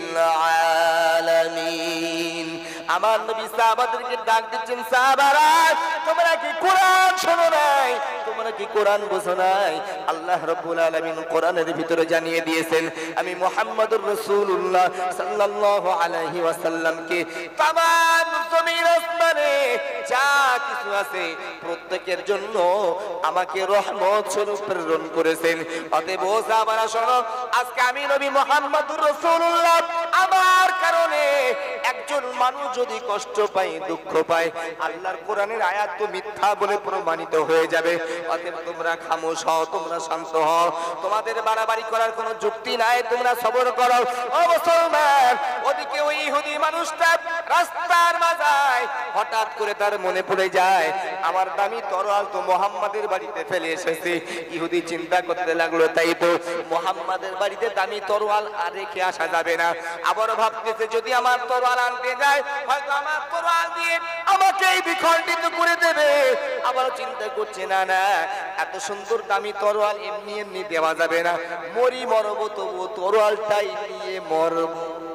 আলামিন। আমার নবী সাহাবাদেরকে ডাক দিচ্ছেন, সাহাবারা, তোমরা কি কোরআন শোনো নাই? তোমরা কি কোরআন বুঝো নাই? আল্লাহ রাব্বুল আলামিন কোরআনের ভিতরে জানিয়ে দিয়েছেন, আমি মুহাম্মদুর রাসূলুল্লাহ সাল্লাল্লাহু আলাইহি ওয়াসাল্লামকে তামাম জমিন আসমানে যা কিছু আছে প্রত্যেকের জন্য আমাকে রহমত স্বরূপ প্রেরণ করেছেন। অতএব ও সাহাবারা শোনো, আজকে আমি নবী মুহাম্মদুর রাসূলুল্লাহ আমার কারণে একজন মানুষ যদি কষ্ট পায়, দুঃখ পায়, আল্লাহর কোরআনের আয়াত তো মিথ্যা বলে প্রমাণিত হয়ে যাবে। অতএব তোমরা খামোশ হও, তোমরা শান্ত হও, তোমাদের বাড়াবাড়ি করার কোনো যুক্তি নাই, তোমরা সবর করো। ও মুসলমান, ওদিকে ওই ইহুদি মানুষটা রাস্তার মাঝায় হঠাৎ করে তার মনে পড়ে যায়, আমার দামি তরোয়াল তো মুহাম্মাদের বাড়িতে ফেলে এসেছি। ইহুদি চিন্তা করতে লাগলো, তাই তো মুহাম্মাদের বাড়িতে দামি তরোয়াল আর রেখে আসা যাবে না। আবার ভাবতেছে, যদি আমার তরোয়াল আনতে যায় হয়তো আমার তরোয়াল দিয়ে আমাকেই বিখণ্ডিত করে দেবে। আবার চিন্তা করছে, না না, এত সুন্দর দামি তরোয়াল এমনি এমনি দেওয়া যাবে না, মরি মরব তবু তরোয়ালটাই নিয়ে মরব।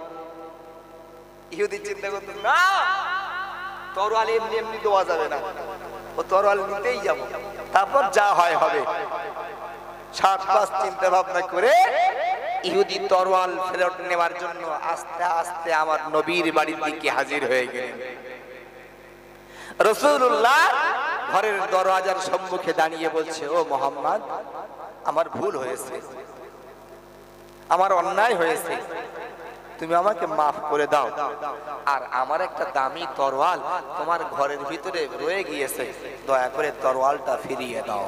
ইহুদি চিন্তা করতে, না, তরোয়াল এমনি এমনি দেওয়া যাবে না, ও তরোয়াল নিতেই যাব, তারপর যা হয় হবে। সাত পাঁচ চিন্তা ভাবনা করে ইহুদি তরোয়াল ফেরত নেওয়ার জন্য আস্তে আস্তে আমার নবীর বাড়ির দিকে হাজির হয়ে গেলেন। রাসূলুল্লাহ ঘরের দরওয়াজার সম্মুখে দাঁড়িয়ে বলছে, ও মুহাম্মদ, আমার ভুল হয়েছে, আমার অন্যায় হয়েছে, তুমি আমাকে মাফ করে দাও, আর আমার একটা দামি তরোয়াল তোমার ঘরের ভিতরে রয়ে গিয়েছে, দয়া করে তরোয়ালটা ফিরিয়ে দাও।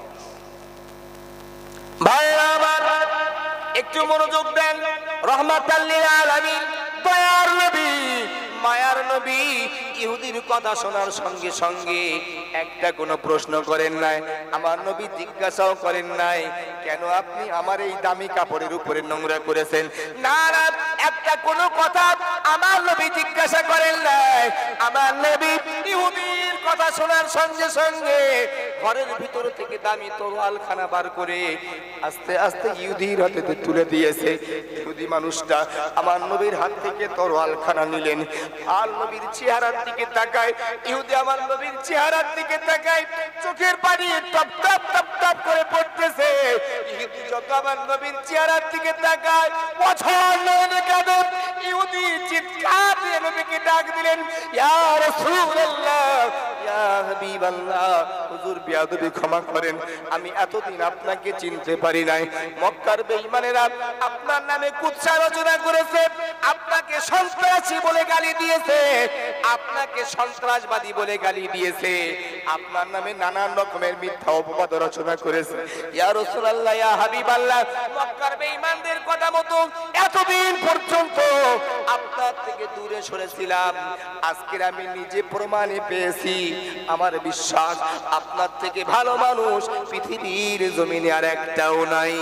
ভাইরা আমার, একটু মনোযোগ দেন। রহমাতাল লিল আলামিন, দয়ার নবী, মায়ার নবী ইহুদির কথা শোনার সঙ্গে সঙ্গে একটা কোনো প্রশ্ন করেন নাই। আমার নবী জিজ্ঞাসাও করেন নাই, কেন আপনি আমার এই দামি কাপড়ের উপরে নোংরা করেছেন? না না, একটা কোনো কথা আমার নবী জিজ্ঞাসা করেন নাই। আমার নবী ইহুদির কথা শোনার সঙ্গে সঙ্গে ঘরের ভিতর থেকে দামি তরোয়াল খানা বার করে আস্তে আস্তে ইহুদির হাতে তুলে দিয়েছে। ইহুদি মানুষটা আমার নবীর হাত থেকে তরোয়াল খানা নিলেন, আর নবীর চেহারার দিকে তাকায়। ইহুদি আমার নবীর চেহারার দিকে তাকায়, চোখের পানি টপ টপ টপ টপ করে পড়তেছে। ইহুদি যত আমার নবীর চেহারার দিকে তাকায়, পছন্দ কাঁদে। ইহুদি চিৎকার দিয়ে নবীকে ডাক দিলেন, ইয়া রাসূলুল্লাহ, ইয়া হাবিবাল্লাহ, হুজুর বিয়াদবি ক্ষমা করেন, আমি এতদিন আপনাকে চিনতে পারি নাই। মক্কার বেঈমানেরা আপনার নামে কুৎসা রচনা করেছে, আপনাকে সন্ত্রাসী বলে গালি দিয়েছে, আপনাকে সন্ত্রাসবাদী বলে গালি দিয়েছে, আপনার নামে নানান রকমের মিথ্যা অপবাদ রচনা করেছে। ইয়া রাসূলুল্লাহ, ইয়া হাবিবাল্লাহ, মক্কার বেঈমানদের কথা মতো এতদিন পর্যন্ত আপনার থেকে দূরে সরেছিলাম, আজকে আমি নিজে প্রমাণে পেয়েছি, আমার বিশ্বাস আপনার থেকে ভালো মানুষ পৃথিবীর জমিনে আর একটাও নাই।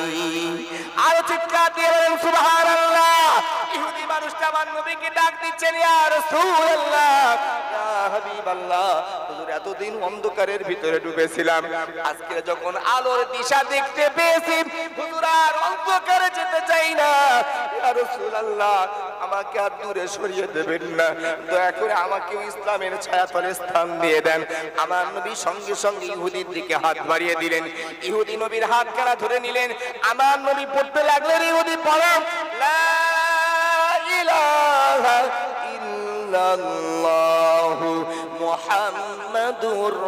আর চিৎকার দিয়ে বলেন সুবহানাল্লাহ। ইহুদি মানুষটা আমার নবীকে ডাক দিচ্ছেন, ইয়া রাসূলুল্লাহ, ইয়া হাবিবাল্লাহ, হুজুর এতদিন অন্ধকারের ভিতরে ডুবেছিলাম, আজকে যখন আলোর দিশা দেখতে পেয়েছি, হুজুর আর অন্ধকারে যেতে চাই না। ইয়া রাসূলুল্লাহ, আমাকে আর দূরে সরিয়ে দেবেন না, দয়া করে আমাকে ইসলামের ছায়াতলে স্থান দিয়ে দেন। আমার নবী সঙ্গে সঙ্গে ইহুদির দিকে হাত বাড়িয়ে দিলেন। ইহুদি নবীর হাত কারা ধরে নিলেন। আমার নবী পড়তে লাগলেন, ইহুদি পড়ো, লা ইলাহা ইল্লাল্লাহু মুহাম্মাদুর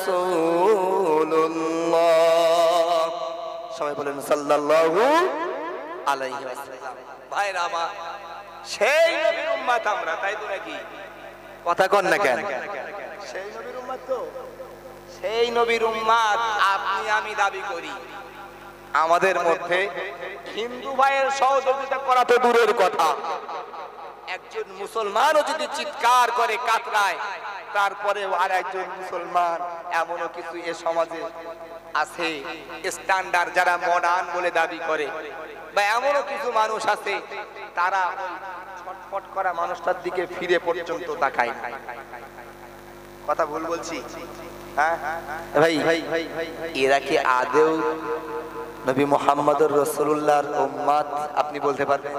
রাসূলুল্লাহ। সবাই বলেন সাল্লাল্লাহু আলাইহি ওয়াসাল্লাম। ভাইরা আমার, সেই নবীর উম্মত আমরা, তাই তো নাকি? কথা কন না কেন? সেই নবীর উম্মত তো, সেই নবীর উম্মত আপনি আমি দাবি করি। আমাদের মধ্যে হিন্দু ভাইয়ের সহযোগিতা করা তো দূরের কথা, একজন মুসলমানও যদি চিৎকার করে কাতরায়, তারপরে আর একজন মুসলমান এমনও কিছু এ সমাজে আছে স্ট্যান্ডার্ড, যারা মডার্ন বলে দাবি করে, বা এমনও কিছু মানুষ আছে তারা ছটফট করা মানুষটার দিকে ফিরে পর্যন্ত তাকায় না। কথা ভুল বলছি? হ্যাঁ ভাই, এরা কি আদৌ নবী মুহাম্মদুর রাসূলুল্লাহর উম্মত আপনি বলতে পারবেন?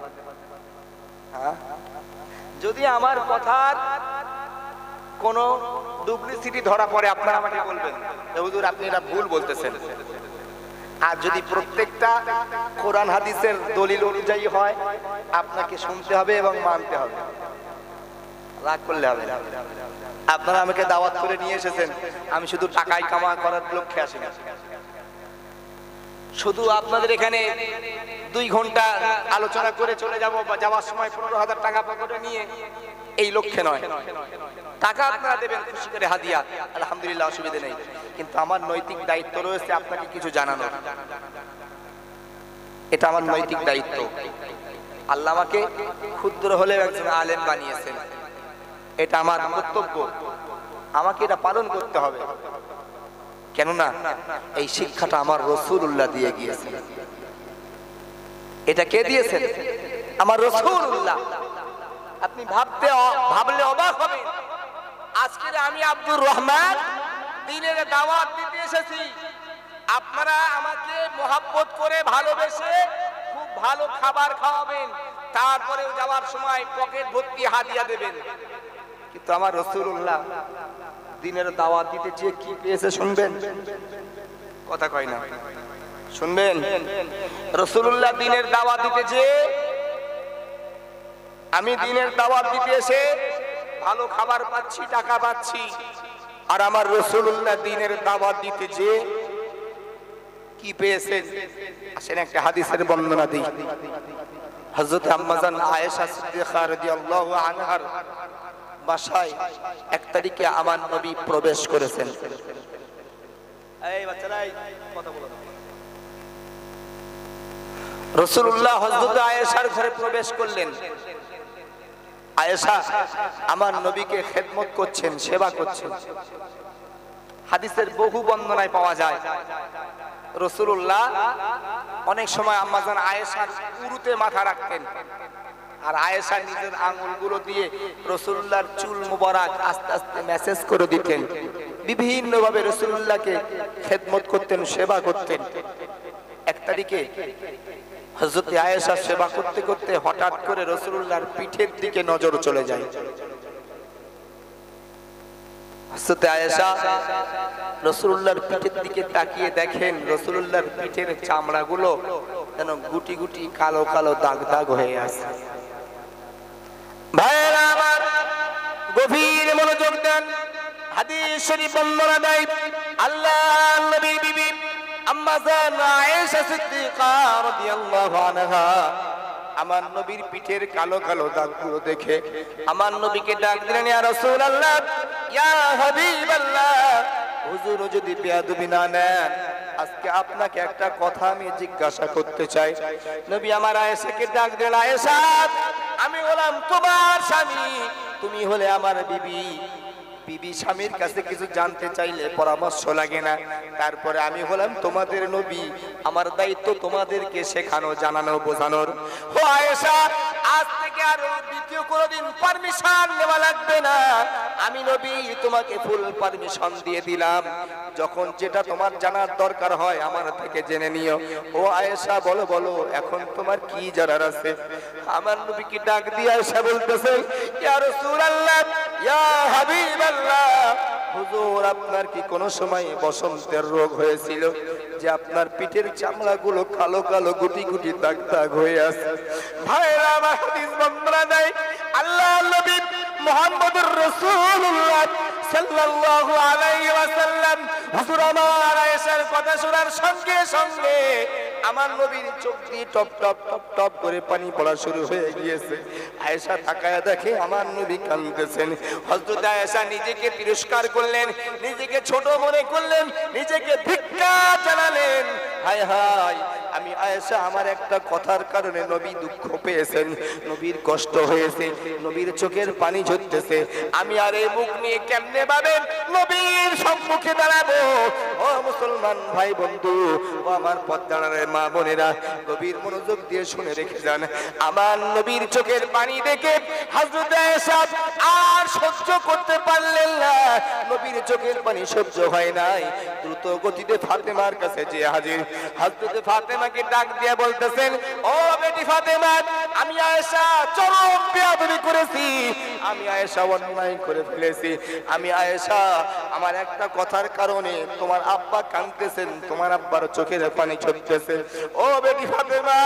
যদি আমার কথার কোন ডুপ্লিসিটি ধরা পড়ে, আপনারা আমাকে বলবেন হুজুর আপনি এটা ভুল বলতেছেন। আর যদি প্রত্যেকটা কোরআন হাদিসের দলিল অনুযায়ী হয়, আপনাকে শুনতে হবে এবং মানতে হবে, রাগ করলে হবে না। আপনারা আমাকে দাওয়াত করে নিয়ে এসেছেন, আমি শুধু টাকাই কামা করার লক্ষ্যে আসি না, শুধু আপনাদের এখানে দুই ঘন্টা আলোচনা করে চলে যাব, বা যাওয়ার সময় পনেরো হাজার টাকা পকেটে নিয়ে, এই লক্ষ্যে নয়। টাকা আপনারা দেবেন খুশি করে, হাদিয়া, আলহামদুলিল্লাহ, অসুবিধা নেই, কিন্তু আমার নৈতিক দায়িত্ব রয়েছে আপনাকে কিছু জানানোর। এটা আমার নৈতিক দায়িত্ব। আল্লাহ আমাকে ক্ষুদ্র হলেও একজন আলেম বানিয়েছেন, এটা আমার কর্তব্য, আমাকে এটা পালন করতে হবে। কেননা এই শিক্ষাটা আমার রাসূলুল্লাহ দিয়ে গিয়েছেন। এটা কে দিয়েছেন? আমার রাসূলুল্লাহ। আপনি ভাবতে ভাবলে অবাক হবেন, আজকে আমি আব্দুর রহমান দ্বীনের দাওয়াত দিতে এসেছি, আপনারা আমাকে মোহাব্বত করে ভালোবেসে খুব ভালো খাবার খাওয়াবেন, তারপরেও যাওয়ার সময় পকেট ভর্তি হাদিয়া দেবেন, কিন্তু আমার রাসূলুল্লাহ দ্বীনের দাওয়াত দিতে যে কি পেয়েছে শুনবেন? কথা কয় না, শুনবেন? রাসূলুল্লাহ দ্বীনের দাওয়াত দিতে যে, আমি দ্বীনের দাওয়াত দিতে এসে ভালো খাবার পাচ্ছি, টাকা পাচ্ছি, আর আমার রাসূলুল্লাহ দ্বীনের দাওয়াত দিতে যে কি কি পেয়েছেন? আসেন একটা হাদিসের বর্ণনা দিই। হযরত আম্মা জান আয়েশা সিদ্দিকা রাদিয়াল্লাহু আনহার বাসায় এক তারিখে আমার নবী প্রবেশ করেছেন। এই বাচ্চারা কথা বলো। রাসূলুল্লাহ হযরত আয়েশার ঘরে প্রবেশ করলেন। আয়েশা আমার নবীকে খেদমত করছেন, সেবা করছেন। হাদিসের বহু বর্ণনায় পাওয়া যায় রাসূলুল্লাহ অনেক সময় আম্মা জান আয়েশার উরুতে মাথা রাখতেন, আর আয়েশা নিজের আঙ্গুলগুলো দিয়ে রাসূলুল্লাহর চুল মুবারক আস্তে আস্তে ম্যাসেজ করে দিতেন। বিভিন্ন ভাবে রাসূলুল্লাহকে খেদমত করতেন, সেবা করতেন। এক তারিখে হযরত আয়েশা সেবা করতে করতে হঠাৎ করে রাসূলুল্লাহর পিঠের দিকে নজর চলে যায়। হযরত আয়েশা রাসূলুল্লাহর পিঠের দিকে তাকিয়ে দেখেন রাসূলুল্লাহর পিঠের চামড়াগুলো যেন গুটি গুটি কালো কালো দাগ দাগ হয়ে আছে। ভাইরা আমার, গভীর মনোযোগ দেন। হাদিস শরীফ বর্ণনা দেয় আল্লাহর নবীর বিবি আম্মা জান আয়েশা সিদ্দিকা রাদিয়াল্লাহু আনহা আমার নবীর পিঠের কালো কালো দাগগুলো দেখে আমার নবীকে ডাক দিলেন, ইয়া রাসূলুল্লাহ, ইয়া হাবিবাল্লাহ, হুজুর যদি বেয়াদবি না নেন, আজকে আপনাকে একটা কথা আমি জিজ্ঞাসা করতে চাই। নবী আমার আয়েশাকে ডাক দিলেন, আয়েশা, আমি হলাম তোমার স্বামী, তুমি হলে আমার বিবি। বিবি স্বামীর কাছে কিছু জানতে চাইলে পরামর্শ লাগে না, তারপরে আমি হলাম তোমাদের নবী, আমার দায়িত্ব তোমাদেরকে শেখানো, জানানো, বোঝানোর। ও আয়েশা, আজ থেকে আর দ্বিতীয় কোনোদিন পারমিশন নেওয়া লাগবে না, আমি নবী তোমাকে ফুল পারমিশন দিয়ে দিলাম। যখন যেটা তোমার জানার দরকার হয় আমার থেকে জেনে নিও। ও আয়েশা, বলো বলো, এখন তোমার কি জানার আছে? আমার নবীকে ডাক দিয়ে আয়েশা বলতেছে, ইয়া রাসূলুল্লাহ, ইয়া হাবিবাল্লাহ, হুজুর আপনার কি কোনো সময় বসন্তের রোগ হয়েছিল যে আপনার পিঠের চামড়াগুলো কালো কালো গুটি গুটি দাগ দাগ হয়ে আছে? ভাইরা আমার, হাদিস বর্ণনা দেয় আল্লাহর নবী মুহাম্মদুর রাসূলুল্লাহ সাল্লাল্লাহু আলাইহি ওয়াসাল্লাম হুজুর আমার আয়েশার কথা শোনার সঙ্গে সঙ্গে আমার নবীর চোখ দিয়ে টপ টপ টপ টপ করে পানি পড়া শুরু হয়ে গিয়েছে। আয়েশা তাকায়া দেখে আমার নবী কাঁদতেছেন। হযরত আয়েশা নিজেকে তিরস্কার করলেন, নিজেকে ছোট মনে করলেন, নিজেকে ধিক্কার জানালেন। হায় হায়, আমি আয়েশা, আমার একটা কথার কারণে নবী দুঃখ পেয়েছেন, নবীর কষ্ট হয়েছে, নবীর চোখের পানি ঝরতেছে। আমি আর এই মুখ নিয়ে কেমনে ভাবেন নবীর সম্মুখে দাঁড়াবো? ও মুসলমান ভাই বন্ধু, ও আমার পর্দার মা বোনেরা, গভীর মনোযোগ দিয়ে শুনে রেখে যান। আমার নবীর চোখের পানি দেখে হযরত আয়েশা আর সহ্য করতে পারলেন না, নবীর চোখের পানি সহ্য হয় নাই, দ্রুত গতিতে ফাতেমার কাছে যে হাজির। হযরত ফাতেমাকে ডাক দিয়ে বলতেছেন, ও বেটি ফাতেমা, আমি আয়েশা চরম বেয়াদবি করেছি, আমি আয়েশা অন্যায় করে ফেলেছি। আমি আয়েশা, আমার একটা কথার কারণে তোমার আব্বা কাঁদতেছেন, তোমার আব্বার চোখের পানি ঝরতেছে। ও বেটি ফাতেমা,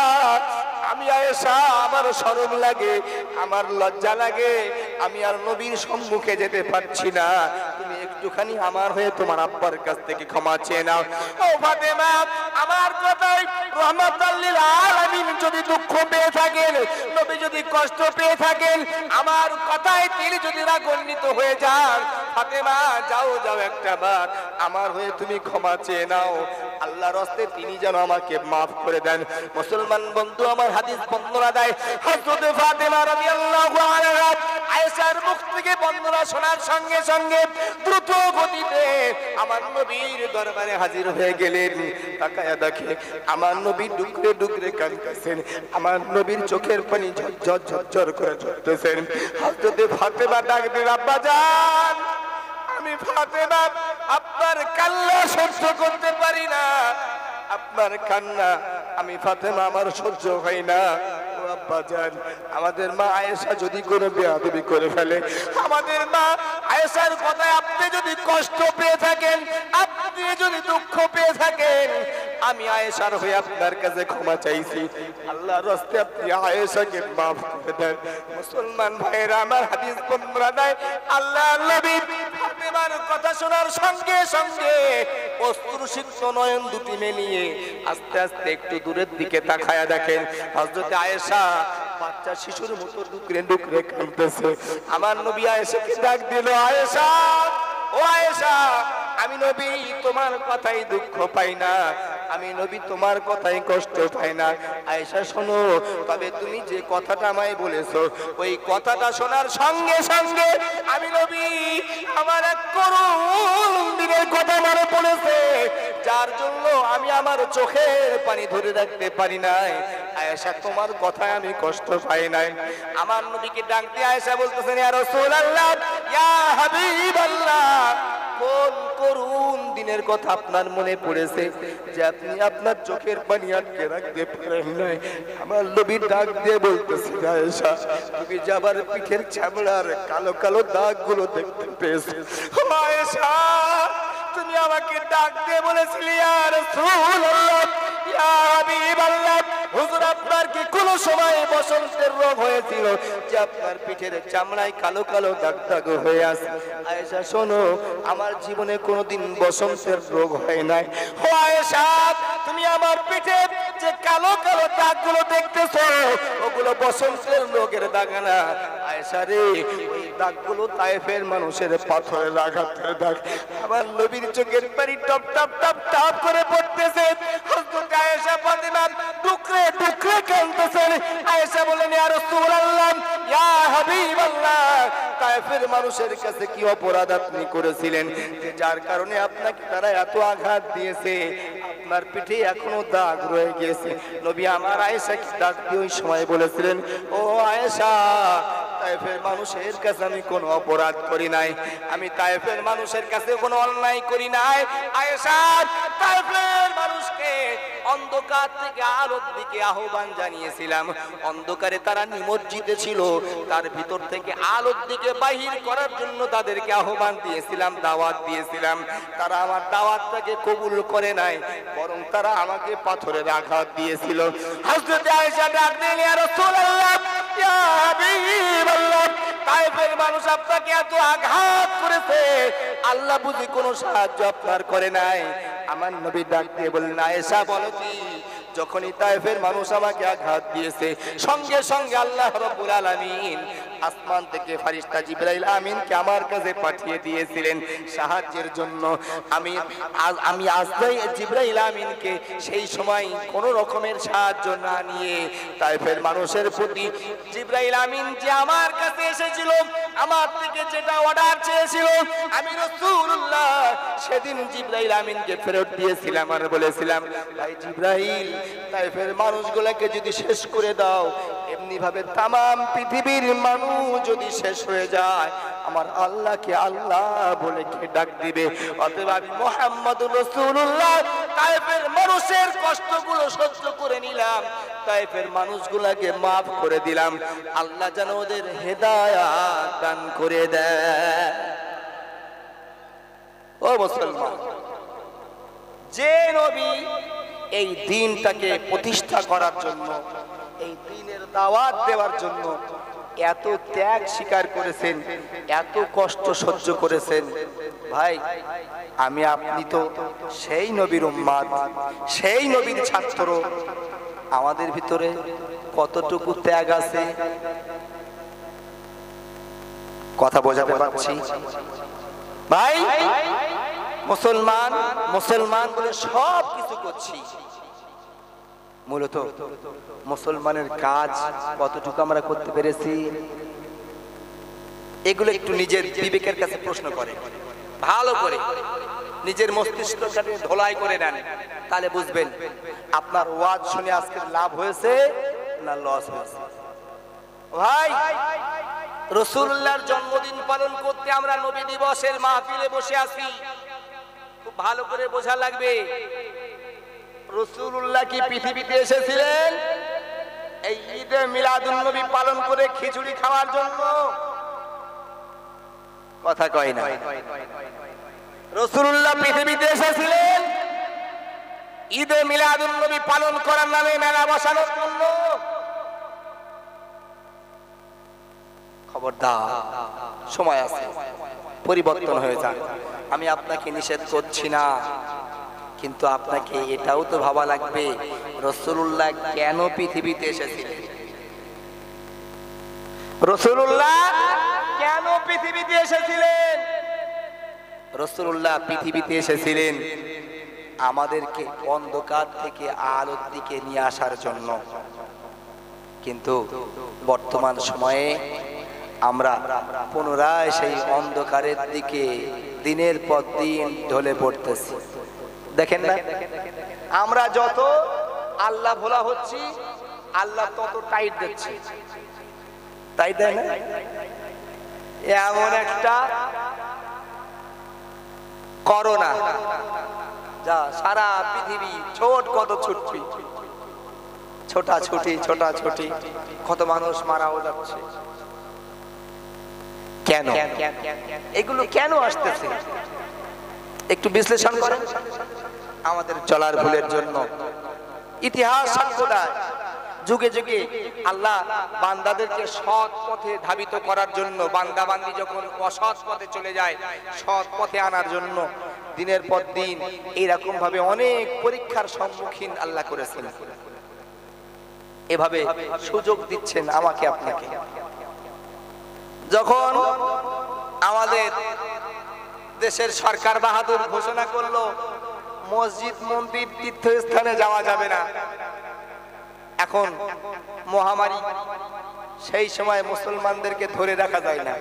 আমি আয়েশা, আমার শরম লাগে, আমার লজ্জা লাগে, আমি আর নবীর সম্মুখে যেতে পারছি না, তুমি একটুখানি আমার হয়ে তোমার আব্বার কাছ থেকে ক্ষমা চেয়ে নাও। ও ফাতেমা, আমার কথায় রহমাতুল লিল আলামিন যদি দুঃখ পেয়ে থাকেন, নবী যদি কষ্ট পেয়ে থাকেন, আমার কথায় তিনি যদি রাগান্বিত হয়ে যান, ফাতেমা যাও যাও একটা বার আমার হয়ে তুমি ক্ষমা চেয়ে নাও, আল্লাহর রাস্তায় তিনি যেন আমাকে মাফ করে দেন। মুসলমান বন্ধু আমার, হাদিস বর্ণনা দেয় হযরত ফাতেমা রাদিয়াল্লাহু আনহা আয়েশার মুখ থেকে বর্ণনা শোনার সঙ্গে সঙ্গে দ্রুত গতিতে আমার নবীর দরবারে হাজির হয়ে গেলেন। তাকায়া দেখে আমার নবী ডুকরে ডুকরে কাঁদতেছেন, আমার নবীর চোখের পানি ঝরঝর ঝরঝর করে ঝরতেছেন। হযরত ফাতেমা ডাক দিয়ে, আব্বা জান, আমি ফাতেমা আপনার কান্না সহ্য করতে পারি না, আপনার কান্না আমি ফাতেমা আমার সহ্য হয় না। আব্বা জান, আমাদের মা আয়েশা যদি কোনো বেয়াদবি করে ফেলে, আমাদের মা আয়েশার কথায় আপনি যদি কষ্ট পেয়ে থাকেন, আপনি যদি দুঃখ পেয়ে থাকেন, আমি আয়েশার হয়ে আপনার কাছে ক্ষমা চাইছি, আল্লাহর রাস্তায় আপনি আয়েশাকে মাফ করে দেন। মুসলমান ভাইরা আমার, হাদিস বর্ণনা দেয় আল্লাহর নবী ফাতেমার কথা শোনার সঙ্গে সঙ্গে অশ্রুসিক্ত নয়ন দুটি মেলিয়ে আস্তে আস্তে একটু দূরের দিকে তাকায়া দেখেন হযরতে আয়েশা বাচ্চা শিশুর মতো ডুকরে ডুকরে কাঁদতেছে। আমার নবী আয়েশাকে ডাক দিল, আয়েশা, ও আয়েশা, আমি নবী তোমার কথাই দুঃখ পাই না, আমি নবী তোমার কথাই কষ্ট পাই না। আয়েশা শোনো, তবে তুমি যে কথাটা আমায় বলেছো ওই কথাটা শোনার সঙ্গে সঙ্গে আমি নবী আমার এক করুণ দিনের কথা মনে পড়েছে, যার জন্য আমি আমার চোখের পানি ধরে রাখতে পারি নাই। আয়েশা তোমার কথায় আমি কষ্ট পাই নাই। আমার নবীকে ডাক দিয়ে আয়েশা বলতেছেন, ইয়া রাসূলুল্লাহ, ইয়া হাবিবাল্লাহ, কোন করুণ দিনের কথা আপনার মনে পড়েছে যে আপনি আপনার চোখের পানি আটকে রাখতে পারেন নাই? আমার নবী ডাক দিয়ে বলতেছে, আয়েশা, তুমি যাবার পিঠের চামড়ার কালো কালো দাগগুলো দেখতে পেয়েছো। আয়েশা, তুমি আমাকে ডাক দিয়ে বলেছিলে, ইয়া রাসূলুল্লাহ, ইয়া হাবিবাল্লাহ, হুজুর আপনার কি কোন সময় বসন্তের রোগ হয়েছিল যে আপনার পিঠের চামড়ায় কালো কালো দাগ দাগ হয়ে আছে? আয়েশা শোনো, আমার জীবনে কোনোদিন বসন্তের রোগ হয় নাই। ও আয়েশা, তুমি আমার পিঠে যে কালো কালো দাগগুলো দেখতেছো ওগুলো বসন্তের রোগের দাগ না। আয়েশা রে, ওই দাগগুলো তায়েফের মানুষের পাথরের আঘাতের দাগ। আমার নবীর চোখের পানি টপ টপ টপ টপ করে পড়তেছে। হযরত আয়েশা ফাতিমা টুকরে টুকরে কাঁদতেছেন। আয়েশা বলেন, ইয়া রাসূলুল্লাহ, ইয়া হাবিবাল্লাহ, তায়েফের মানুষের কাছে কি অপরাধ আপনি করেছিলেন যে যার কারণে আপনাকে তারা এত আঘাত দিয়েছে? আপনার পিঠে এখনো দাগ রয়ে গিয়েছে। নবী আমার আয়েশাকে ডাক দিয়ে ওই সময় বলেছিলেন, ও আয়েশা, তায়েফের মানুষের কাছে আমি কোনো অপরাধ করি নাই, আমি তায়েফের মানুষের কাছে কোনো অন্যায় করি নাই। আয়েশা, তায়েফের মানুষকে অন্ধকার থেকে আলোর দিকে আহ্বান জানিয়েছিলাম। অন্ধকারে তারা নিমজ্জিত ছিল, তার ভিতর থেকে আলোর দিকে বাহির করার জন্য তাদেরকে আহ্বান দিয়েছিলাম, দাওয়াত দিয়েছিলাম। তারা আমার দাওয়াতটাকে কবুল করে নাই, বরং তারা আমাকে পাথরের আঘাত দিয়েছিল। হযরত আয়েশা ডাক দিলেন, ইয়া রাসূলুল্লাহ, ইয়া হাবিবাল্লাহ, তায়েফের মানুষ আপনাকে এত আঘাত করেছে, আল্লাহ বুঝি কোনো সাহায্য আপনার করে নাই? আমার নবী ডাক দিয়ে বললেন, আয়েশা বলো কি, যখনই তায়েফের মানুষ আমাকে আঘাত দিয়েছে সঙ্গে সঙ্গে আল্লাহ রাব্বুল আলামিন আসমান থেকে ফেরেশতা জিবরাইল আমিনকে আমার কাছে পাঠিয়ে দিয়েছিলেন সাহায্যের জন্য। আমি আমি আজরাইল জিবরাইল আমিনকে সেই সময় কোনো রকমের সাহায্য না নিয়ে তায়েফের মানুষের প্রতি জিবরাইল আমিন যে আমার কাছে এসেছিল, আমার থেকে যেটা অর্ডার চেয়েছিল, আমি রাসূলুল্লাহ সেদিন জিবরাইল আমিনকে ফেরত দিয়েছিলাম আর বলেছিলাম, ভাই জিবরাইল, তায়েফের মানুষগুলোকে যদি শেষ করে দাও, এমনি ভাবে তামাম পৃথিবীর মানুষ যদি শেষ হয়ে যায়, আমার আল্লাহকে আল্লাহ বলে কে ডাক দিবে? অতএব আমি মুহাম্মদুর রাসূলুল্লাহ তায়েফের মানুষের কষ্টগুলো সহ্য করে নিলাম, তায়েফের মানুষগুলোকে maaf করে দিলাম, আল্লাহ যেন ওদের হেদায়েত দান করে দেয়। ও মুসলমান, যে নবী এই দ্বীনটাকে প্রতিষ্ঠা করার জন্য, এই দ্বীনের দাওয়াত দেওয়ার জন্য এত ত্যাগ স্বীকার করেছেন, এত কষ্ট সহ্য করেছেন, ভাই আমি আপনি তো সেই নবীর উম্মত, সেই নবীর ছাত্র। আমাদের ভিতরে কতটুকু ত্যাগ আছে? কথা বোঝাতে পারছি ভাই? মুসলমান মুসলমান বলে সব কিছু করছি, মূলত মুসলমানের কাজ কতটুকু আমরা করতে পেরেছি? এগুলো একটু নিজের বিবেকের কাছে প্রশ্ন করে, ভালো করে নিজের মস্তিষ্কটাকে ধোলাই করে নেন, তাহলে বুঝবেন আপনার ওয়াজ শুনে আজকে লাভ হয়েছে না লস হয়েছে। ভাই, রাসূলুল্লাহর জন্মদিন পালন করতে আমরা নবী দিবসের মাহফিলে বসে আছি, খুব ভালো করে বোঝা লাগবে। রাসূলুল্লাহ কি পৃথিবীতে এসেছিলেন এই ঈদে মিলাদুন নবী পালন করে খিচুড়ি খাওয়ার জন্য? কথা কয় না। রাসূলুল্লাহ পৃথিবীতে এসেছিলেন ঈদে মিলাদুন নবী পালন করার নামে মেলা বসানোর জন্য? খবরদার, সময় আছে, পরিবর্তন হয়ে যান। আমি আপনাকে নিষেধ করছি না, কিন্তু আপনাকে এটাও তো ভাবা লাগবে রাসূলুল্লাহ কেন পৃথিবীতে এসেছিলেন। রাসূলুল্লাহ কেন পৃথিবীতে এসেছিলেন? রাসূলুল্লাহ পৃথিবীতে এসেছিলেন আমাদেরকে অন্ধকার থেকে আলোর দিকে নিয়ে আসার জন্য। কিন্তু বর্তমান সময়ে আমরা পুনরায় সেই অন্ধকারের দিকে দিনের পর দিন ঢলে পড়তেছি। দেখেন না, আমরা যত আল্লাহ ভোলা হচ্ছি আল্লাহ তত টাইট দিচ্ছে, তাই দেয় না? এমন একটা করোনা যা সারা পৃথিবী ছোট কত ছুটছি, ছোটা ছুটি ছোটা ছুটি, কত মানুষ মারাও যাচ্ছে। কেন এগুলো কেন আসতেছে একটু বিশ্লেষণ করেন। আমাদের চলার ভুলের জন্য। ইতিহাস সাক্ষ্য দেয় যুগে যুগে আল্লাহ বান্দাদেরকে সৎ পথে ধাবিত করার জন্য, বান্দা বান্দি যখন অসৎ পথে চলে যায় সৎ পথে আনার জন্য দিনের পর দিন এইরকম ভাবে অনেক পরীক্ষার সম্মুখীন আল্লাহ করেছেন। এভাবে সুযোগ দিচ্ছেন আমাকে আপনাকে। যখন আমাদের দেশের সরকার বাহাদুর ঘোষণা করলো মসজিদ মন্দির তীর্থস্থানে যাওয়া যাবে না, এখন মহামারী, সেই সময় মুসলমানদেরকে ধরে রাখা যায় না।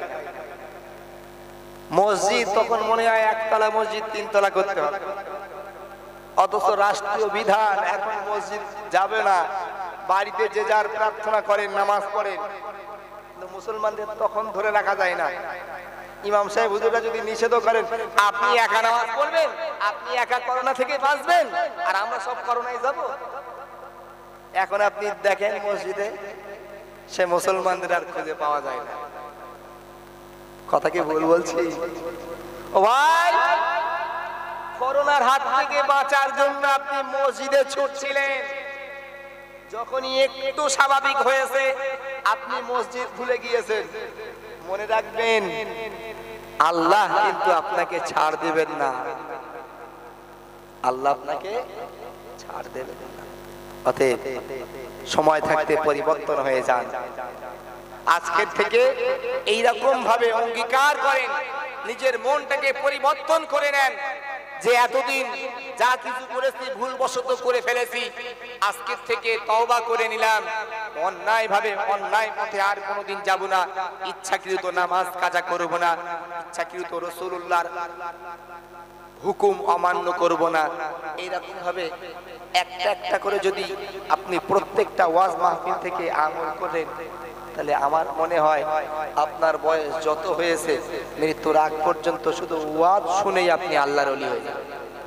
মসজিদ তখন মনে হয় একতলা মসজিদ তিনতলা করতে হবে, অথচ রাষ্ট্রীয় বিধান এখন মসজিদ যাবে না, বাড়িতে যে যার প্রার্থনা করেন নামাজ পড়েন। মুসলমানদের তখন ধরে রাখা যায় না। ইমাম সাহেব হুজুররা যদি নিষেধ করেন আপনি একা নামাজ পড়বেন, আপনি একা করোনা থেকে বাঁচবেন আর আমরা সব করোনায় যাব। এখন আপনি দেখেন মসজিদে সে মুসলমানদের আর খুঁজে পাওয়া যায় না। কথা কি ভুল বলছি? ও ভাই, করোনার হাত থেকে বাঁচার জন্য আপনি মসজিদে ছুটছিলেন, যখনই একটু স্বাভাবিক হয়েছে আপনি মসজিদ ভুলে গিয়েছেন। মনে রাখবেন আল্লাহ কিন্তু আপনাকে ছাড় দেবেন না, আল্লাহ আপনাকে ছাড় দেবেন না। অতএব সময় থাকতে পরিবর্তন হয়ে যান। আজকের থেকে এইরকম ভাবে অঙ্গীকার করেন, নিজের মনটাকে পরিবর্তন করে নেন যে এতদিন যা কিছু করেছি ভুলবশত করে ফেলেছি, আজকের থেকে তওবা করে নিলাম, অন্যায় ভাবে অন্যায় পথে আর কোনোদিন যাব না, ইচ্ছাকৃত নামাজ কাজা করব না, ইচ্ছাকৃত রাসূলুল্লাহর হুকুম অমান্য করব না। এইরকম ভাবে একটা একটা করে যদি আপনি প্রত্যেকটা ওয়াজ মাহফিল থেকে আমল করেন, তাহলে আমার মনে হয় আপনার বয়স যত হয়েছে মৃত্যুর আগ পর্যন্ত শুধু ওয়াজ শুনেই আপনি আল্লাহর ওলি হয়ে যাবেন।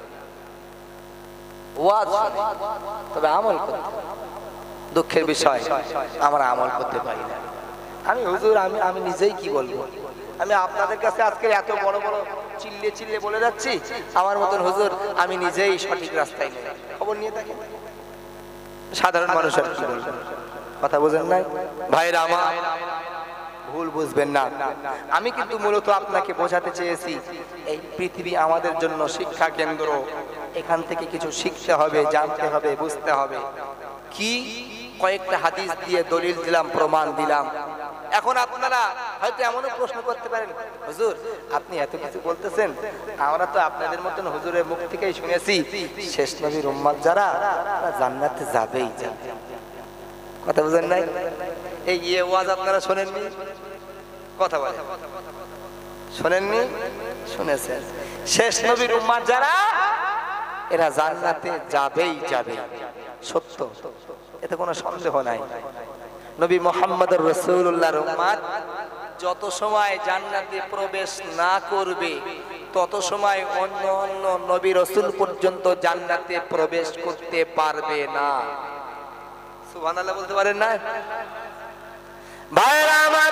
ওয়াজ শুনে, তবে আমল করতে, দুঃখের বিষয় আমরা আমল করতে পারি না। আমি হুজুর আমি আমি নিজেই কি বলবো, আমি আপনাদের কাছে আজকে এত বড় বড় চিল্লে চিল্লে বলে যাচ্ছি, আমার মতন হুজুর আমি নিজেই সঠিক রাস্তায় নেই। খবর নিয়ে দেখেন সাধারণ মানুষের কি বলবো, কথা বুঝেন নাই ভাইরা আমার, ভুল বুঝবেন না। আমি কিন্তু মূলত আপনাকে বোঝাতে চেয়েছি এই পৃথিবী আমাদের জন্য শিক্ষা কেন্দ্র, এখান থেকে কিছু শিখতে হবে, জানতে হবে, বুঝতে হবে। কি কয়েকটা হাদিস দিয়ে দলিল দিলাম, প্রমাণ দিলাম। এখন আপনারা হয়তো এমনও প্রশ্ন করতে পারেন, হুজুর আপনি এত কিছু বলতেছেন, আমরা তো আপনাদের মতন হুজুরের মুখ থেকেই শুনেছি শেষ নবীর উম্মত যারা জান্নাতে যাবেই যাবে। কথা বুঝেন নাই? এই ইয়ে ওয়াজ আপনারা শোনেননি? কথা বলে শোনেননি? শুনেছেন। শেষ নবীর উম্মত যারা এরা জান্নাতে যাবেই যাবে, সত্য, এতে কোনো সন্দেহ নাই। নবী মুহাম্মদুর রাসূলুল্লাহর উম্মত যত সময় জান্নাতে প্রবেশ না করবে তত সময় অন্য অন্য নবী রাসূল পর্যন্ত জান্নাতে প্রবেশ করতে পারবে না। সুবহানাল্লাহ বলতে পারেন না? ভাইরা আমার,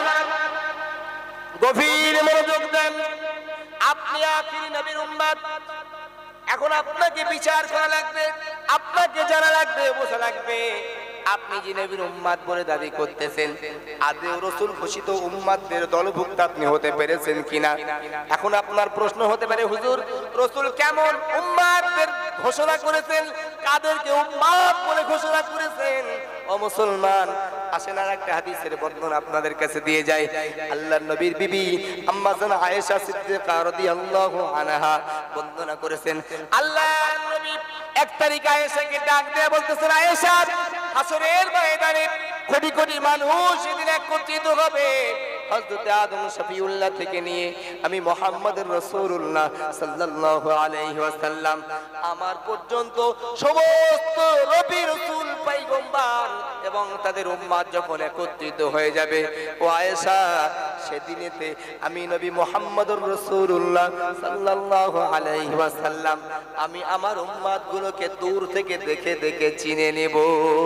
গভীর মনোযোগ দেন। আপনি আখিরি নবীর উম্মত, এখন আপনাকে বিচার করা লাগবে, আপনাকে জানা লাগবে, বোঝা লাগবে আপনি যে নবীর উম্মত বলে দাবি করতেছেন আদৌ রাসূল ঘোষিত উম্মতদের দলভুক্ত আপনি হতে পেরেছেন কিনা। এখন আপনার প্রশ্ন হতে পারে, হুজুর রাসূল কেমন উম্মতদের ঘোষণা করেছেন, কাদেরকে উম্মাত বলে ঘোষণা করেছেন। ও মুসলমান, আসেন আর একটা হাদিসের বর্ণনা আপনাদের কাছে দিয়ে যায়। আল্লাহর নবীর বিবি আম্মা জান আয়েশা সিদ্দিকা রাদিয়াল্লাহু আনহা বর্ণনা করেছেন, আল্লাহর নবী এক তারিখ আয়েশাকে ডাক দিয়ে বলতেছেন, আয়েশা, হাসরের ময়দানে কোটি কোটি মানুষ সেদিন একত্রিত হবে। হযরত আদম শফিউল্লাহ থেকে নিয়ে আমি মুহাম্মদুর রাসূলুল্লাহ সাল্লাল্লাহু আলাইহি ওয়াসাল্লাম আমার পর্যন্ত সমস্ত নবী রাসূল পয়গম্বর এবং তাদের উম্মত যখন একত্রিত হয়ে যাবে, ও আয়েশা, সেদিনেতে আমি নবী মুহাম্মদুর রাসূলুল্লাহ সাল্লাল্লাহু আলাইহি ওয়াসাল্লাম আমি আমার উম্মতগুলোকে দূর থেকে দেখে দেখে চিনে নেব।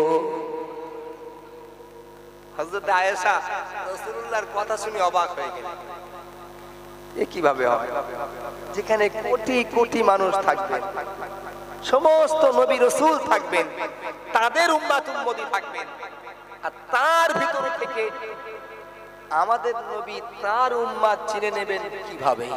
হযরত আয়েশা রাসূলুল্লাহর কথা শুনে অবাক হয়ে গেলেন, এ কিভাবে হবে? যেখানে কোটি কোটি মানুষ থাকবেন, সমস্ত নবী রাসূল থাকবেন, তাদের উম্মত উম্মতি থাকবেন, আর তার ভিতর থেকে আমাদের নবী তার উম্মত চিনে নেবেন কিভাবে?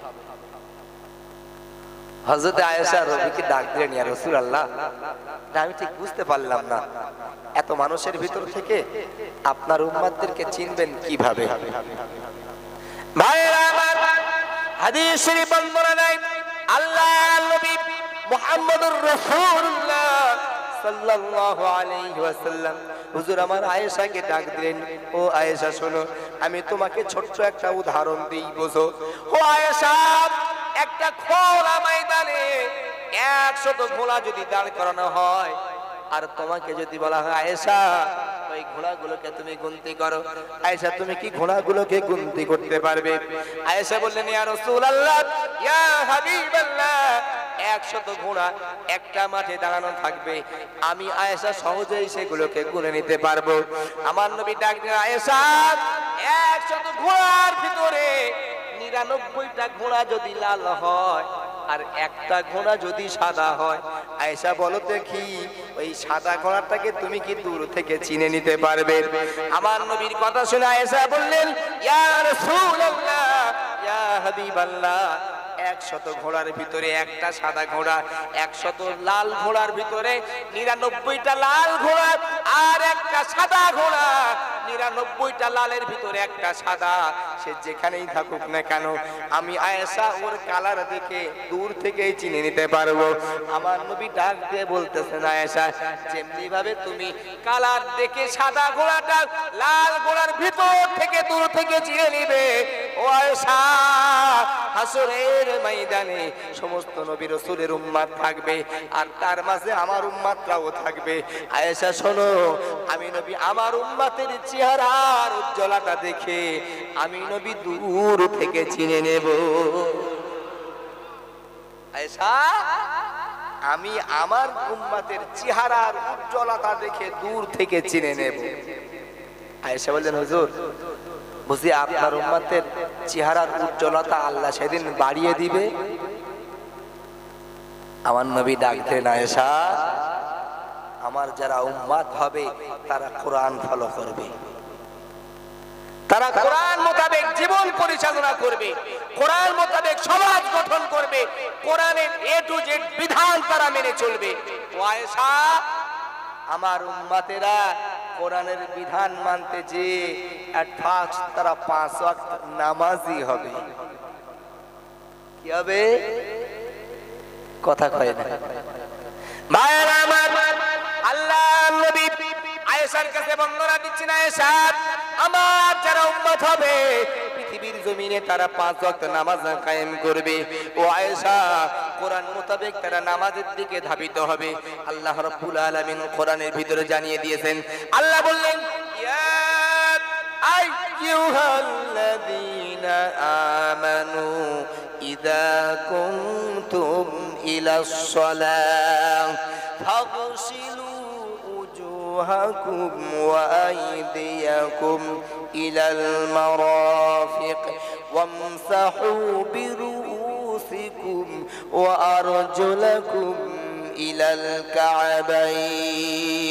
হযরত আয়েশা নবীকে ডাক দিলেন, ইয়া রাসূলুল্লাহ, আমি ঠিক বুঝতে পারলাম না, এত মানুষের ভিতর থেকে আপনার উম্মতদেরকে চিনবেন কিভাবে? ভাইরা আমার, হাদিস শরীফ বর্ণনা নাই, আল্লাহর নবী মুহাম্মদুর রাসূলুল্লাহ সাল্লাল্লাহু আলাইহি ওয়াসাল্লাম হুজুর আমার আয়েশাকে ডাক দিলেন, ও আয়েশা শোনো, আমি তোমাকে ছোট্ট একটা উদাহরণ দিই, বুঝো। ও আয়েশা, একটা খোলা ময়দানে একশত ঘোড়া যদি দাঁড় করানো হয়, আর তোমাকে যদি বলা হয়, আয়েশা, ওই ঘোড়াগুলোকে তুমি গুনতি করো, আয়েশা তুমি কি ঘোড়াগুলোকে গুনতি করতে পারবে? আয়েশা বললেন, ইয়া রাসূলুল্লাহ, ইয়া হাবিবাল্লাহ, একশত ঘোড়া একটা মাঠে দাঁড়ানো থাকবে, আমি আয়েশা সহজেই সেগুলোকে গুনে নিতে পারবো। আমার নবী ডাক দিলেন, আয়েশা, একশত ঘোড়ার ভিতরে নিরানব্বইটা ঘোড়া যদি লাল হয় আর একটা ঘোড়া যদি সাদা হয়, আয়েশা বলো দেখি, ওই সাদা ঘোড়াটাকে তুমি কি দূর থেকে চিনে নিতে পারবে? আমার নবীর কথা শুনে আয়েশা বললেন, ইয়া রাসূলুল্লাহ, ইয়া হাবিবাল্লাহ, একশত ঘোড়ার ভিতরে একটা সাদা ঘোড়া, একশত লাল ঘোড়ার ভিতরে নিরানব্বইটা লাল ঘোড়া, আর একটা সাদা ঘোড়া, নিরানব্বইটা লালের ভিতরে একটা সাদা, সে যেখানেই থাকুক না কেন আমি আয়েশা ওর কালার দেখে দূর থেকেই চিনে নিতে পারবো। আমার নবী ডাক দিয়ে বলতেছেন, আয়েশা, যেমনি ভাবে তুমি কালার দেখে সাদা ঘোড়াটা লাল ঘোড়ার ভিতর থেকে দূর থেকে চিনে নিবে, ও আয়েশা, হাসরের ময়দানে সমস্ত নবী রাসূলের উম্মত থাকবে, আর তার মাঝে আমার উম্মতরাও থাকবে। আয়েশা শোনো, আমি নবী আমার উম্মতের চেহারার উজ্জ্বলতা দেখে আমি নবী দূর থেকে চিনে নেব। আয়েশা, আমি আমার উম্মতের চেহারার উজ্জ্বলতা দেখে দূর থেকে চিনে নেব। আয়েশা বললেন, হুজুর, বুঝি আপনার উম্মতের চেহারার উজ্জ্বলতা আল্লাহ সেদিন বাড়িয়ে দিবে? আমার নবী ডাক দিলেন, আয়েশা, আমার যারা উম্মত হবে তারা কোরআন ফলো করবে, তারা কোরআন মোতাবেক জীবন পরিচালনা করবে, কোরআন মোতাবেক সমাজ গঠন করবে, কোরআনের এ টু জেড বিধান তারা মেনে চলবে। ও আয়েশা, আমার উম্মতেরা কোরআনের বিধান মানতে যে ফার্স্ট তারা পাঁচ ওয়াক্ত নামাজি হবে। কি হবে? কথা কয় না। ভাইরা আমার, আল্লাহর নবী আয়েশার কাছে বর্ণনা দিচ্ছেন, আয়েশা, আমার যারা উম্মত হবে পৃথিবীর জমিনে তারা পাঁচ ওয়াক্ত নামাজ কায়েম করবে। ও আয়েশা, কোরআন মোতাবেক তারা নামাজের দিকে ধাবিত হবে। আল্লাহ রাব্বুল আলামিন কোরআনের ভিতরে জানিয়ে দিয়েছেন, আল্লাহ বললেন, ইয়া আইয়ুহাল্লাযীনা আমানু ইযা কুনতুম ইলাস সালাহ ফাগসিলু উজুহাকুম ওয়া আইদিয়াকুম ইলাল মারাফিক ওয়ামসাহু বিরুউসিকুম ওয়া আরজুলাকুম ইলাল কা'বাইন।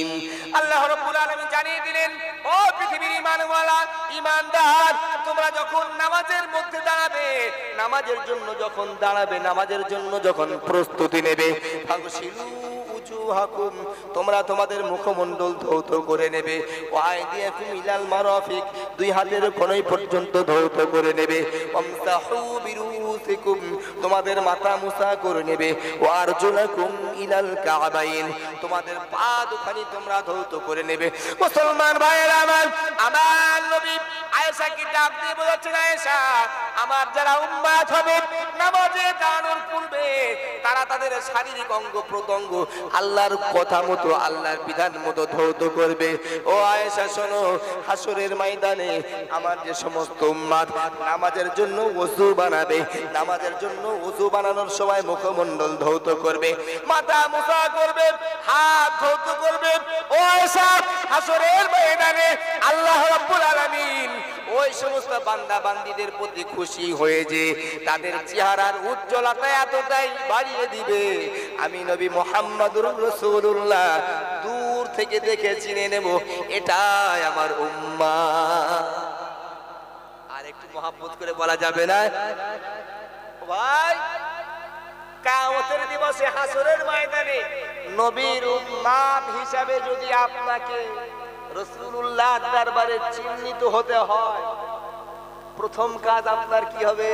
আল্লাহ রাব্বুল আলামিন জানিয়ে দিলেন, ও পৃথিবীর ঈমানওয়ালা ঈমানদার, তোমরা যখন নামাজের মধ্যে দাঁড়াবে, নামাজের জন্য যখন দাঁড়াবে, নামাজের জন্য যখন প্রস্তুতি নেবে, ফাগসিলু উজুহাকুম, তোমরা তোমাদের মুখমণ্ডল ধৌত করে নেবে, ওয়াইদিয়াকুম ইলাল মারাফিক, দুই হাতের কোণই পর্যন্ত ধৌত করে নেবে, ওয়ামসাহু বিরুসিকুম, তোমাদের মাথা মুসা করে নেবে, ওয়ারজুলাকুম ইলাল কাবাইন, তোমাদের পা দুখানি তোমরা ধৌত করে নেবে। মুসলমান ভাইয়েরা আমার, আমার নবী আয়েশাকে ডাক দিয়ে বলেছেন, আয়েশা, আমার যারা উম্মাত হবে নামাজে দাঁড়ানোর পূর্বে তারা তাদের শারীরিক অঙ্গ প্রত্যঙ্গ আল্লাহর কথা মতো, আল্লাহর বিধান মতো ধৌত করবে। ও আয়েশা শোনো, হাসরের ময়দানে আমার যে সমস্ত উম্মাত নামাজের জন্য ওযু বানাবে, নামাজের জন্য ওযু বানানোর সময় মুখমণ্ডল ধৌত করবে, মাথা মুসা করবে, হাত ধৌত করবে। ও আয়েশা, হাসরের ময়দানে আল্লাহ রাব্বুল আলামিন ওই সমস্ত বান্দা বান্দীদের প্রতি খুশি হয়ে যে তাদের চেহারার উজ্জ্বলতা এতটাই বাড়িয়ে দিবে, আমি নবী মুহাম্মদুর রাসূলুল্লাহ দূর থেকে দেখে চিনে নেব এটাই আমার উম্মাহ। আর একটু মহব্বত করে বলা যাবে না ভাই? কিয়ামতের দিবসে হাসরের ময়দানে নবীর উম্মাত হিসাবে যদি আপনাকে রাসূলুল্লাহ দরবারে চিহ্নিত হতে হয়, প্রথম কাজ আপনার কি হবে?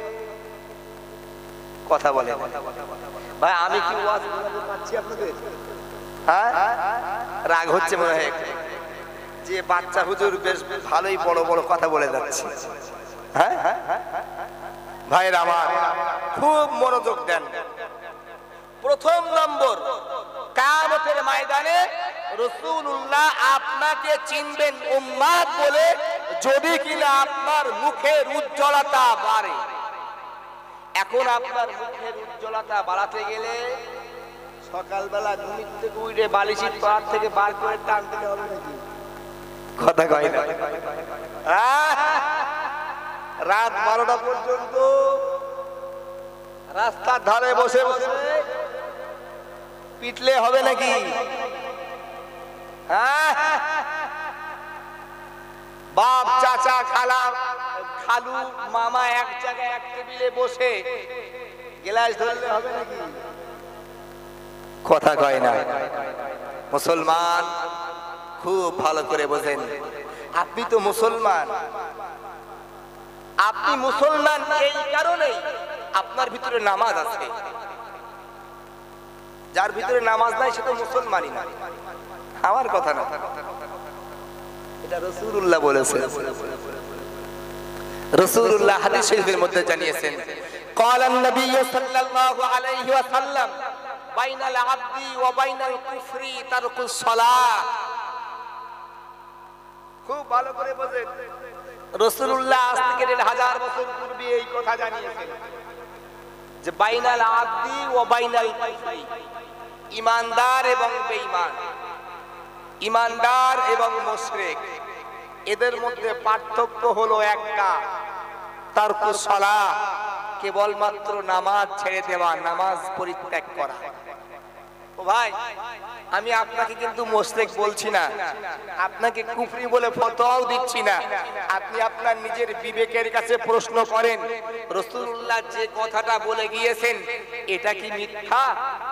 কথা বলে ভাই, আমি কি ওয়াজ বলতে পাচ্ছি আপনাদের? হ্যাঁ, রাগ হচ্ছে মনে হয় যে বাচ্চা হুজুর বেশ ভালোই বড় বড় কথা বলে যাচ্ছে। হ্যাঁ ভাইরা আমার, খুব মনোযোগ দেন। প্রথম নম্বর, কিয়ামতের ময়দানে রাসূলুল্লাহ আপনাকে চিনবেন উম্মাত বলে যদি কিনা আপনার মুখের উজ্জ্বলতা বাড়ে। এখন আপনার মুখের উজ্জ্বলতা বাড়াতে গেলে সকালবেলা ঘুম থেকে উঠে বালিশের পার থেকে বার করে টানতে হবে নাকি? কথা কয় না? রাত বারোটা পর্যন্ত রাস্তার ধারে বসে বসে পিটলে হবে নাকি? বাপ, চাচা, খালা, খালু, মামা এক জায়গায় এক টেবিলে বসে গ্লাস ধরলে হবে নাকি? কথা কয় না। মুসলমান, খুব ভালো করে বোঝেন, আপনি তো মুসলমান। আপনি মুসলমান এই কারণেই আপনার ভিতরে নামাজ আছে। যার ভিতরে নামাজ নাই সে তো মুসলমানই না। আমার কথা না, এটা রাসূলুল্লাহ বলেছেন। রাসূলুল্লাহ হাদিস শরীফের মধ্যে জানিয়েছেন, ক্বালান নবী সাল্লাল্লাহু আলাইহি ওয়াসাল্লাম, বাইনাল আবদি ওয়া বাইনাল কুফরি তারকুস সালাহ। খুব ভালো করে বোঝেন, রাসূলুল্লাহ আজ থেকে দেড় হাজার বছর পূর্বে এই কথা জানিয়েছেন যে বাইনাল আবদি ওয়া বাইনাল কুফরি, ঈমানদার এবং বেঈমান, ঈমানদার এবং মুশরিক, এদের মধ্যে পার্থক্য হলো একটা, তারকুস সালাহ, কেবলমাত্র নামাজ ছেড়ে দেওয়া, নামাজ পরিত্যাগ করা। ও ভাই, আমি আপনাকে কিন্তু মুশরিক বলছি না, আপনাকে কুফরি বলে ফতোয়াও দিচ্ছি না। আপনি আপনার নিজের বিবেকের কাছে প্রশ্ন করেন, রাসূলুল্লাহ যে কথাটা বলে গিয়েছেন এটা কি মিথ্যা?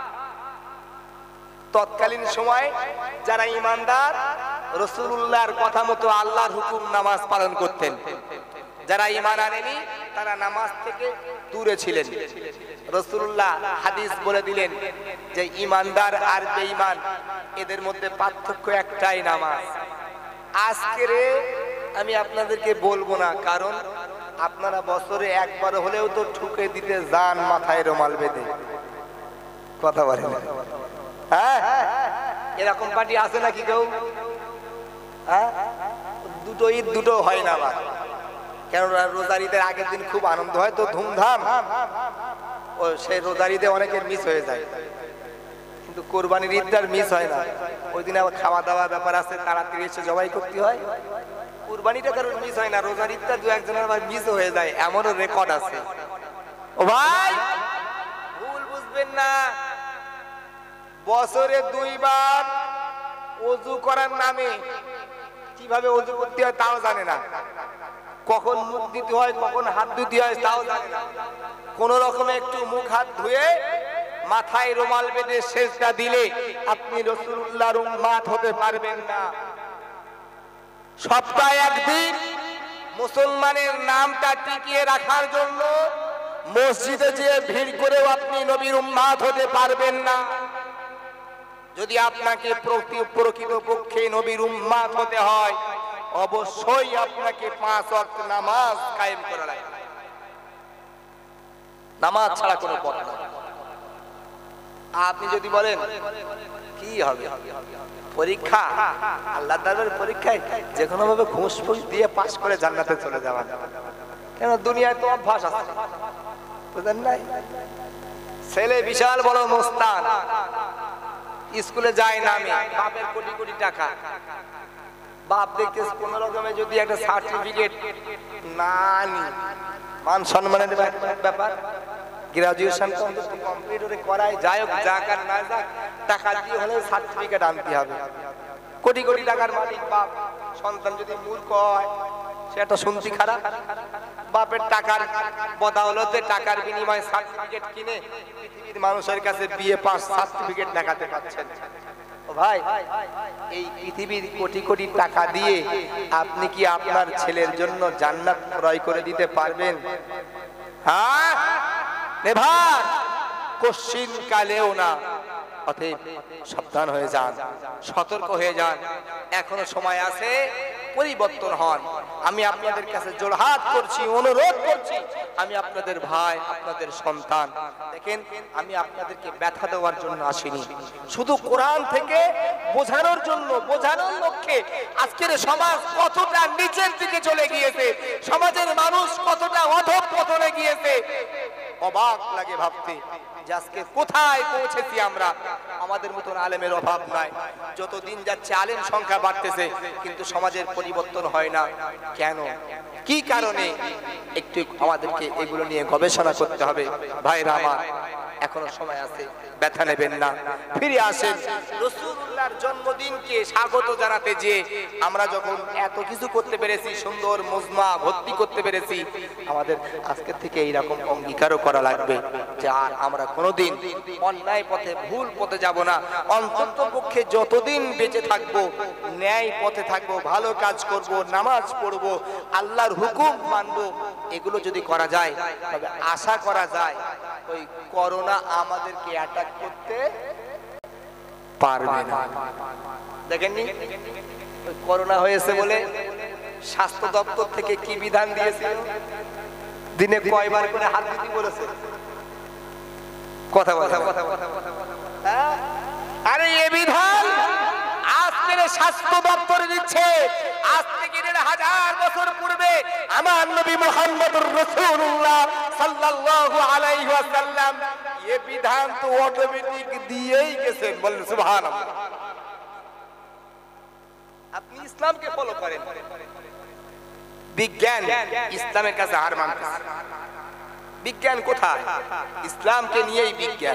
তৎকালীন সময় যারা ঈমানদার রাসূলুল্লাহর কথা মতো আল্লাহর হুকুম নামাজ পালন করতেন, যারা ঈমান আনেনি তারা নামাজ থেকে দূরে ছিলেন। রাসূলুল্লাহ হাদিস বলে দিলেন যে ঈমানদার আর বেঈমান এদের মধ্যে পার্থক্য একটাই, নামাজ। আজকে আমি আপনাদেরকে বলবো না, কারণ আপনারা বছরে একবার হলেও তো ঠুকে দিতে যান মাথায় রুমাল বেঁধে। কথা বলেন, হ্যাঁ এরকম পার্টি আছে নাকি কেউ? হ্যাঁ, দুটো ঈদ দুটো হয় না আবার, কেন রোজার ঈদের আগের দিন খুব আনন্দ হয় তো, ধুমধাম, ও সেই রোজার ঈদে অনেকের মিস হয়ে যায়, কিন্তু কোরবানির ঈদটার মিস হয় না। ওই দিন আবার খাওয়া দাওয়া ব্যাপার আছে, তাড়াতাড়ি এসে জবাই করতে হয়। কোরবানিটা কারণ মিস হয় না, রোজার ঈদটা দু একজনের আবার মিস হয়ে যায়, এমনও রেকর্ড আছে। ও ভাই, ভুল বুঝবেন না, বছরে দুইবার ওযু করার নামে কিভাবে ওযু করতে হয় তাও জানে না, কখন মুখ দিতে হয় কখন হাত ধুতে হয় তাও জানে না। কোন রকমে একটু মুখ হাত ধুয়ে মাথায় রুমাল বেঁধে সেজদা দিলে আপনি রাসূলুল্লাহর উম্মত হতে পারবেন না। সপ্তাহে একদিন মুসলমানের নামটা টিকিয়ে রাখার জন্য মসজিদে যেয়ে ভিড় করেও আপনি নবীর উম্মত হতে পারবেন না। যদি আপনাকে প্রকৃতপক্ষে নবীর উম্মত হতে হয় অবশ্যই আপনাকে পাঁচ ওয়াক্ত নামাজ কায়েম করা লাগবে। নামাজ ছাড়া কোনো পথ নেই। আপনি যদি বলেন কি হবে পরীক্ষা, আল্লাহ তাআলার পরীক্ষায় যে কোনো ভাবে ঘুষ ফুস দিয়ে পাস করে জান্নাতে চলে যাওয়া, কেন দুনিয়ায় তো অভ্যাস আছে বুঝেন নাই? ছেলে বিশাল বড় মোস্তান, স্কুলে যায় না, আমি বাপের কোটি কোটি টাকা, বাপ দেখতেছে কোন রকমে যদি একটা সার্টিফিকেট না নি মান সম্মানের ব্যাপার, গ্রাজুয়েশন কমপ্লিট করায় যাই হোক যাক আর না যাক টাকা দিয়ে হলে সার্টিফিকেট আনতে হবে। কোটি কোটি টাকার মালিক বাপ, সন্তান যদি মূর্খ হয় সেটা শুনতে খারাপ। বাপের টাকার বদৌলতে টাকার বিনিময়ে সার্টিফিকেট কিনে পৃথিবীর মানুষের কাছে বিএ পাস সার্টিফিকেট দেখাতে পাচ্ছেন। ও ভাই, এই পৃথিবীর কোটি কোটি টাকা দিয়ে আপনি কি আপনার ছেলের জন্য জান্নাত ক্রয় করে দিতে পারবেন? হ্যাঁ, নেভার, কোশ্চিন কালেও না। অতএব সাবধান হয়ে যান, সতর্ক হয়ে যান, এখনো সময় আছে, পরিবর্তন হন। আমি আপনাদের কাছে জোড়হাত করছি, অনুরোধ করছি, আমি আপনাদের ভাই, আপনাদের সন্তান। দেখেন, আমি আপনাদেরকে ব্যথা দেওয়ার জন্য আসিনি, শুধু কোরআন থেকে বোঝানোর জন্য, বোঝানোর লক্ষ্যে। আজকের সমাজ কতটা নিচের দিকে চলে গিয়েছে, সমাজের মানুষ কতটা অধঃপতনে গিয়েছে, অবাক লাগে ভাবতে যে আজকে কোথায় পৌঁছেছি আমরা। আমাদের মতন আলেমের অভাব নাই, যত দিন যাচ্ছে আলেম সংখ্যা বাড়তেছে, কিন্তু সমাজের পরিবর্তন হয় না। কেন, কি কারণে? একটু আমাদেরকে এগুলো নিয়ে গবেষণা করতে হবে। ভাইরা আমার, এখনো সময় আছে, ব্যথা নেবেন না, ফিরে আসেন। রাসূলুল্লাহর জন্মদিনকে স্বাগত জানাতে যে আমরা যখন এত কিছু করতে পেরেছি, সুন্দর মজমা ভর্তি করতে পেরেছি, আমাদের আজকে থেকে এইরকম অঙ্গীকারও করা লাগবে যে আর আমরা কোনোদিন অন্যায় পথে, ভুল পথে যাব না। অন্তত পক্ষে যতদিন বেঁচে থাকবো ন্যায় পথে থাকবো, ভালো কাজ করব, নামাজ পড়ব, আল্লাহর হুকুম মানব। এগুলো যদি করা যায় তবে আশা করা যায় ওই করোনা আমাদেরকে অ্যাটাক করতে পারবে না। দেখেননি ওই করোনা হয়েছে বলে স্বাস্থ্য দপ্তর থেকে কি বিধান দিয়েছিল, দিনে কয়বার করে হাত দিতে বলেছে? কথা কথা কথা কথা হ্যাঁ, আরে এই বিধান আজকের স্বাস্থ্য দপ্তর দিচ্ছে। আজ থেকে দেড় হাজার বছর পূর্বে আমার নবী মুহাম্মদুর রাসূলুল্লাহ সাল্লাল্লাহু আলাইহি ওয়াসাল্লাম এই বিধান তো অটোমেটিক দিয়েই গেছেন। বলেন সুবহানাল্লাহ। আপনি ইসলামকে ফলো করেন, বিজ্ঞান ইসলামের কাছে হার মানতেছে। বিজ্ঞান কোথায়? ইসলামকে নিয়েই বিজ্ঞান।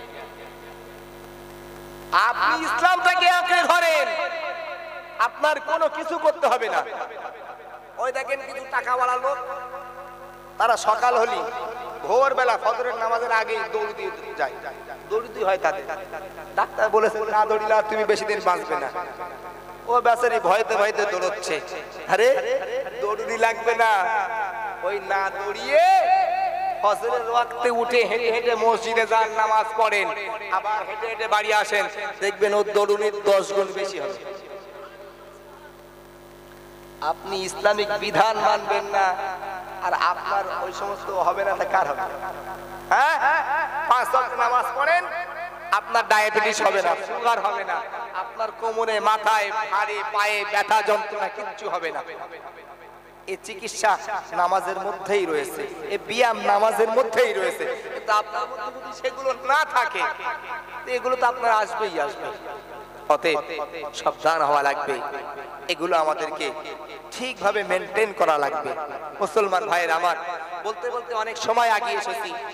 আপনি ইসলামটাকে আঁকড়ে ধরেন, আপনার কোনো কিছু করতে হবে না। ওই দেখেন কিছু টাকাওয়ালা লোক, তারা সকাল হলি ভোরবেলা ফজরের নামাজের আগে দৌড় দিয়ে যায়, দৌড় দিয়ে হয় তাদের। ডাক্তার বলেছে না দৌড়িলে তুমি বেশি দিন বাঁচবে না। ও বেচারি ভয়তে ভয়তে দৌড়চ্ছে। আরে দৌড়ি লাগবে না, ওই না দৌড়িয়ে ফজরের ওয়াক্তে উঠে হেঁটে হেঁটে মসজিদে যান, নামাজ পড়েন, আবার হেঁটে হেঁটে বাড়ি আসেন, দেখবেন ওর দৌড়ুনির দশ গুণ বেশি হবে। আপনি ইসলামিক বিধান মানবেন না আর আপনার ওই সমস্ত হবে না, তা কার হবে? হ্যাঁ, পাঁচ ওয়াক্ত নামাজ পড়েন, আপনার ডায়াবেটিস হবে না, সুগার হবে না, আপনার কোমরে, মাথায়, হাড়ে, পায়ে ব্যথা যন্ত্রণা কিচ্ছু হবে না। এই চিকিৎসা নামাজের মধ্যেই রয়েছে, এই ব্যায়াম নামাজের মধ্যেই রয়েছে। কিন্তু আপনার মধ্যে যদি সেগুলো না থাকে, এগুলো তো আপনার আসবেই আসবে। অতএব সাবধান হওয়া লাগবে, এগুলো আমাদেরকে ঠিকভাবে মেনটেন করা লাগবে। মুসলমান ভাইয়ের আমার, বলতে বলতে অনেক সময় আগিয়ে এসেছি।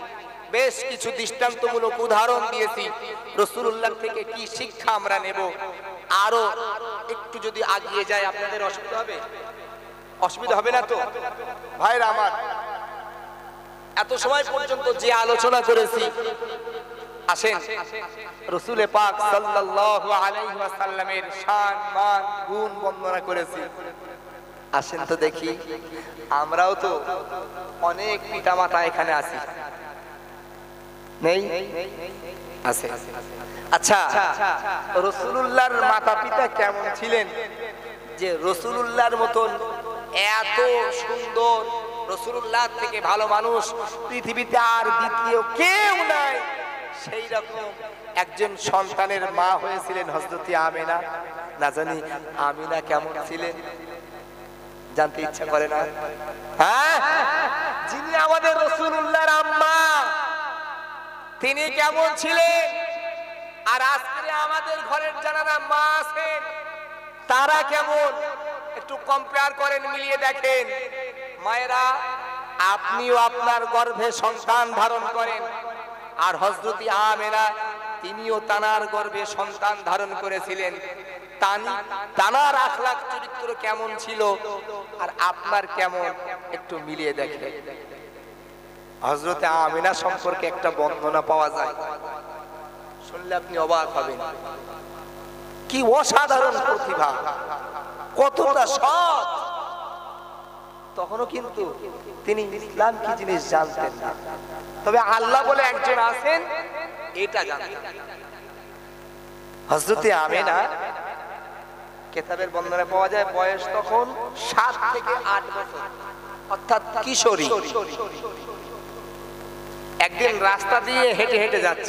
বেশ কিছু দৃষ্টান্তমূলক উদাহরণ দিয়েছি রাসূলুল্লাহ থেকে কি শিক্ষা আমরা নেব। আরো একটু যদি আগিয়ে যায় আপনাদের অসুবিধা হবে? অসুবিধা হবে না তো ভাইরা আমার? এত সময় পর্যন্ত যে আলোচনা করেছি, আসেন রাসূল পাক সাল্লাল্লাহু আলাইহি ওয়াসাল্লামের শান মান গুণ বর্ণনা করেছি। আসেন তো দেখি, আমরাও তো অনেক পিতামাতা এখানে আছি, নেই? আছে। আচ্ছা, রাসূলুল্লাহর মাতা পিতা কেমন ছিলেন যে রাসূলুল্লাহর মতন এত সুন্দর, রাসূলুল্লাহ থেকে ভালো মানুষ পৃথিবীতে আর দ্বিতীয় কেউ নাই, সেই রকম একজন সন্তানের মা হয়েছিলেন হযরত আমিনা। না জানি আমিনা কেমন ছিলেন? জানতে ইচ্ছা করে না? হ্যাঁ, যিনি আমাদের রাসূলুল্লাহর আম্মা, তিনি কেমন ছিলেন? আর আজকে আমাদের ঘরের যারা মা আছেন তারা কেমন? একটু কম্পেয়ার করেন, মিলিয়ে দেখেন। মায়েরা, আপনিও আপনার গর্ভে সন্তান ধারণ করেন, আর হযরত আমিনা তিনিও তানার গর্ভে সন্তান ধারণ করেছিলেন। তানার আখলাক চরিত্র কেমন ছিল আর আপনার কেমন, একটু মিলিয়ে দেখেন। হযরত আমিনা সম্পর্কে একটা বর্ণনা পাওয়া যায়, শুনলে আপনি অবাক হবেন। কি অসাধারণ প্রতিভা, কতটা সৎ! তখনও কিন্তু তিনি ইসলাম কি জিনিস জানতেন না, তবে আল্লাহ বলে একজন আছেন এটা জানতেন। হযরত আমিনা কিতাবের বর্ণনা পাওয়া যায় বয়স তখন সাত থেকে আট বছর, অর্থাৎ কিশোরী। একদিন রাস্তা দিয়ে হেঁটে হেঁটে যাচ্ছে,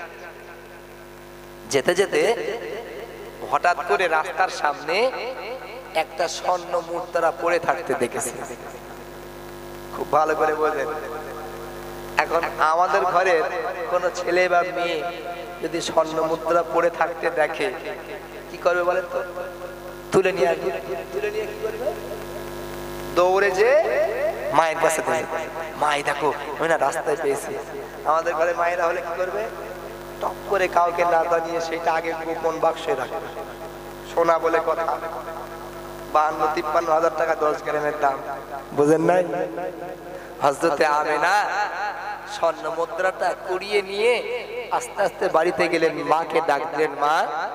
যেতে যেতে হঠাৎ করে রাস্তার সামনে একটা স্বর্ণ মুদ্রা পড়ে থাকতে দেখেছে। খুব ভালো করে বোঝেন, এখন আমাদের ঘরে কোনো ছেলে বা মেয়ে যদি স্বর্ণ মুদ্রা পড়ে থাকতে দেখে কি করবে বলেন তো? তুলে নিয়ে আসবে, তুলে নিয়ে কি করবে? দৌড়ে যে মায়ের কাছে দেবে, মাই দেখো আমি না রাস্তায় পেয়েছি। আমাদের ঘরে মায়েরা হলে কি করবে? টপ করে কাউকে না জানিয়ে সেটা আগে গোপন বাক্সে রাখবে। সোনা বলে কথা, বাহান্ন তিপ্পান্ন হাজার টাকা দশ গ্রামের দাম, বুঝেন নাই? হযরত আমিনা স্বর্ণ মুদ্রাটা কুড়িয়ে নিয়ে আস্তে আস্তে বাড়িতে গেলেন, মাকে ডাক দিলেন, মা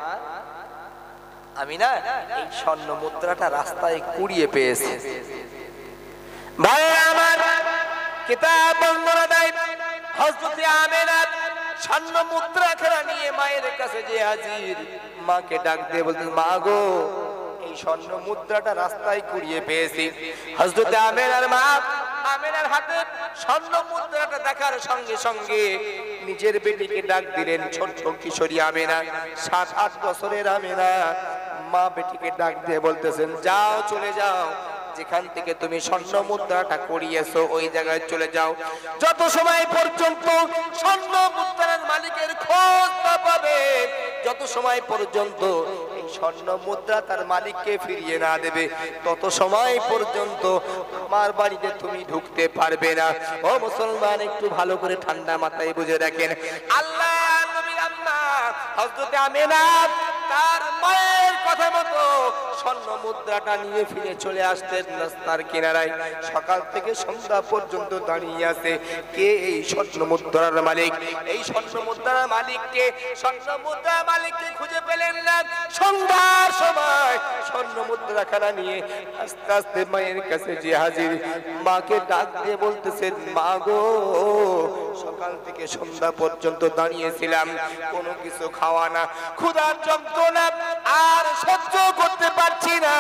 আমিনা এই স্বর্ণ মুদ্রাটা রাস্তায় কুড়িয়ে পেয়েছে। ভাই আমার, কিতাব বর্ণনা দেয় হযরত আমিনা স্বর্ণ মুদ্রা খেলা নিয়ে মায়ের কাছে যে হাজির, মাকে ডাক দিয়ে বলতেন, মা গো এই স্বর্ণ মুদ্রাটা রাস্তায় কুড়িয়ে পেয়েছি। হযরত আমিনার মা আমিনার হাতে স্বর্ণ মুদ্রাটা দেখার সঙ্গে সঙ্গে নিজের বেটিকে ডাক দিলেন। ছোট্ট কিশোরী আমিনা, সাত আট বছরের আমিনা, মা বেটিকে ডাক দিয়ে বলতেছেন, যাও চলে যাও, যেখান থেকে তুমি স্বর্ণ মুদ্রাটা করিয়েছো ওই জায়গায় চলে যাও। যত সময় পর্যন্ত স্বর্ণ মুদ্রার মালিকের খোঁজ না পাবে, যত সময় পর্যন্ত এই স্বর্ণ মুদ্রা তার মালিককে ফিরিয়ে না দেবে, তত সময় পর্যন্ত আমার বাড়িতে তুমি ঢুকতে পারবে না। ও মুসলমান, একটু ভালো করে ঠান্ডা মাথায় বুঝে দেখেন, আল্লাহ নবীর আম্মা হযরত আমিনা তার মায়ের কথা মতো স্বর্ণ মুদ্রাটা নিয়ে ফিরে চলে আসতেন রাস্তার কিনারায়। সকাল থেকে সন্ধ্যা পর্যন্ত দাঁড়িয়ে আছে, কে এই স্বর্ণ মুদ্রার মালিক? এই স্বর্ণ মুদ্রার মালিককে, স্বর্ণ মুদ্রার মালিককে খুঁজে পেলেন না। সন্ধ্যার সময় স্বর্ণ মুদ্রাখানা নিয়ে আস্তে আস্তে মায়ের কাছে যে হাজির, মাকে ডাক দিয়ে বলতেছেন, মা গো সকাল থেকে সন্ধ্যা পর্যন্ত দাঁড়িয়েছিলাম, কোনো কিছু খাওয়া না, ক্ষুধার যন্ত্রণা আর সহ্য করতে পারছি না,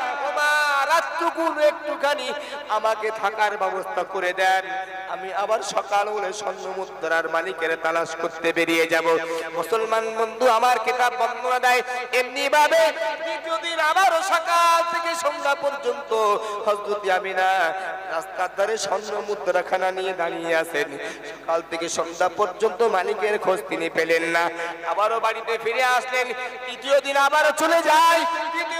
রাতটুকু একটুখানি আমাকে থাকার ব্যবস্থা করে দেন, আমি আবার সকাল হলে স্বর্ণ মুদ্রার মালিকের তালাশ করতে বেরিয়ে যাব। মুসলমান বন্ধু আমার, কিতাব বর্ণনা দেয় এমনি ভাবে দ্বিতীয় দিন আবারও সকাল থেকে সন্ধ্যা পর্যন্ত হযরত আমিনা রাস্তার ধারে স্বর্ণ মুদ্রাখানা নিয়ে দাঁড়িয়ে আছেন। সকাল থেকে সন্ধ্যা পর্যন্ত মালিকের খোঁজ তিনি পেলেন না, আবারও বাড়িতে ফিরে আসলেন। তৃতীয় দিন আবারও চলে যায়, তৃতীয় দিন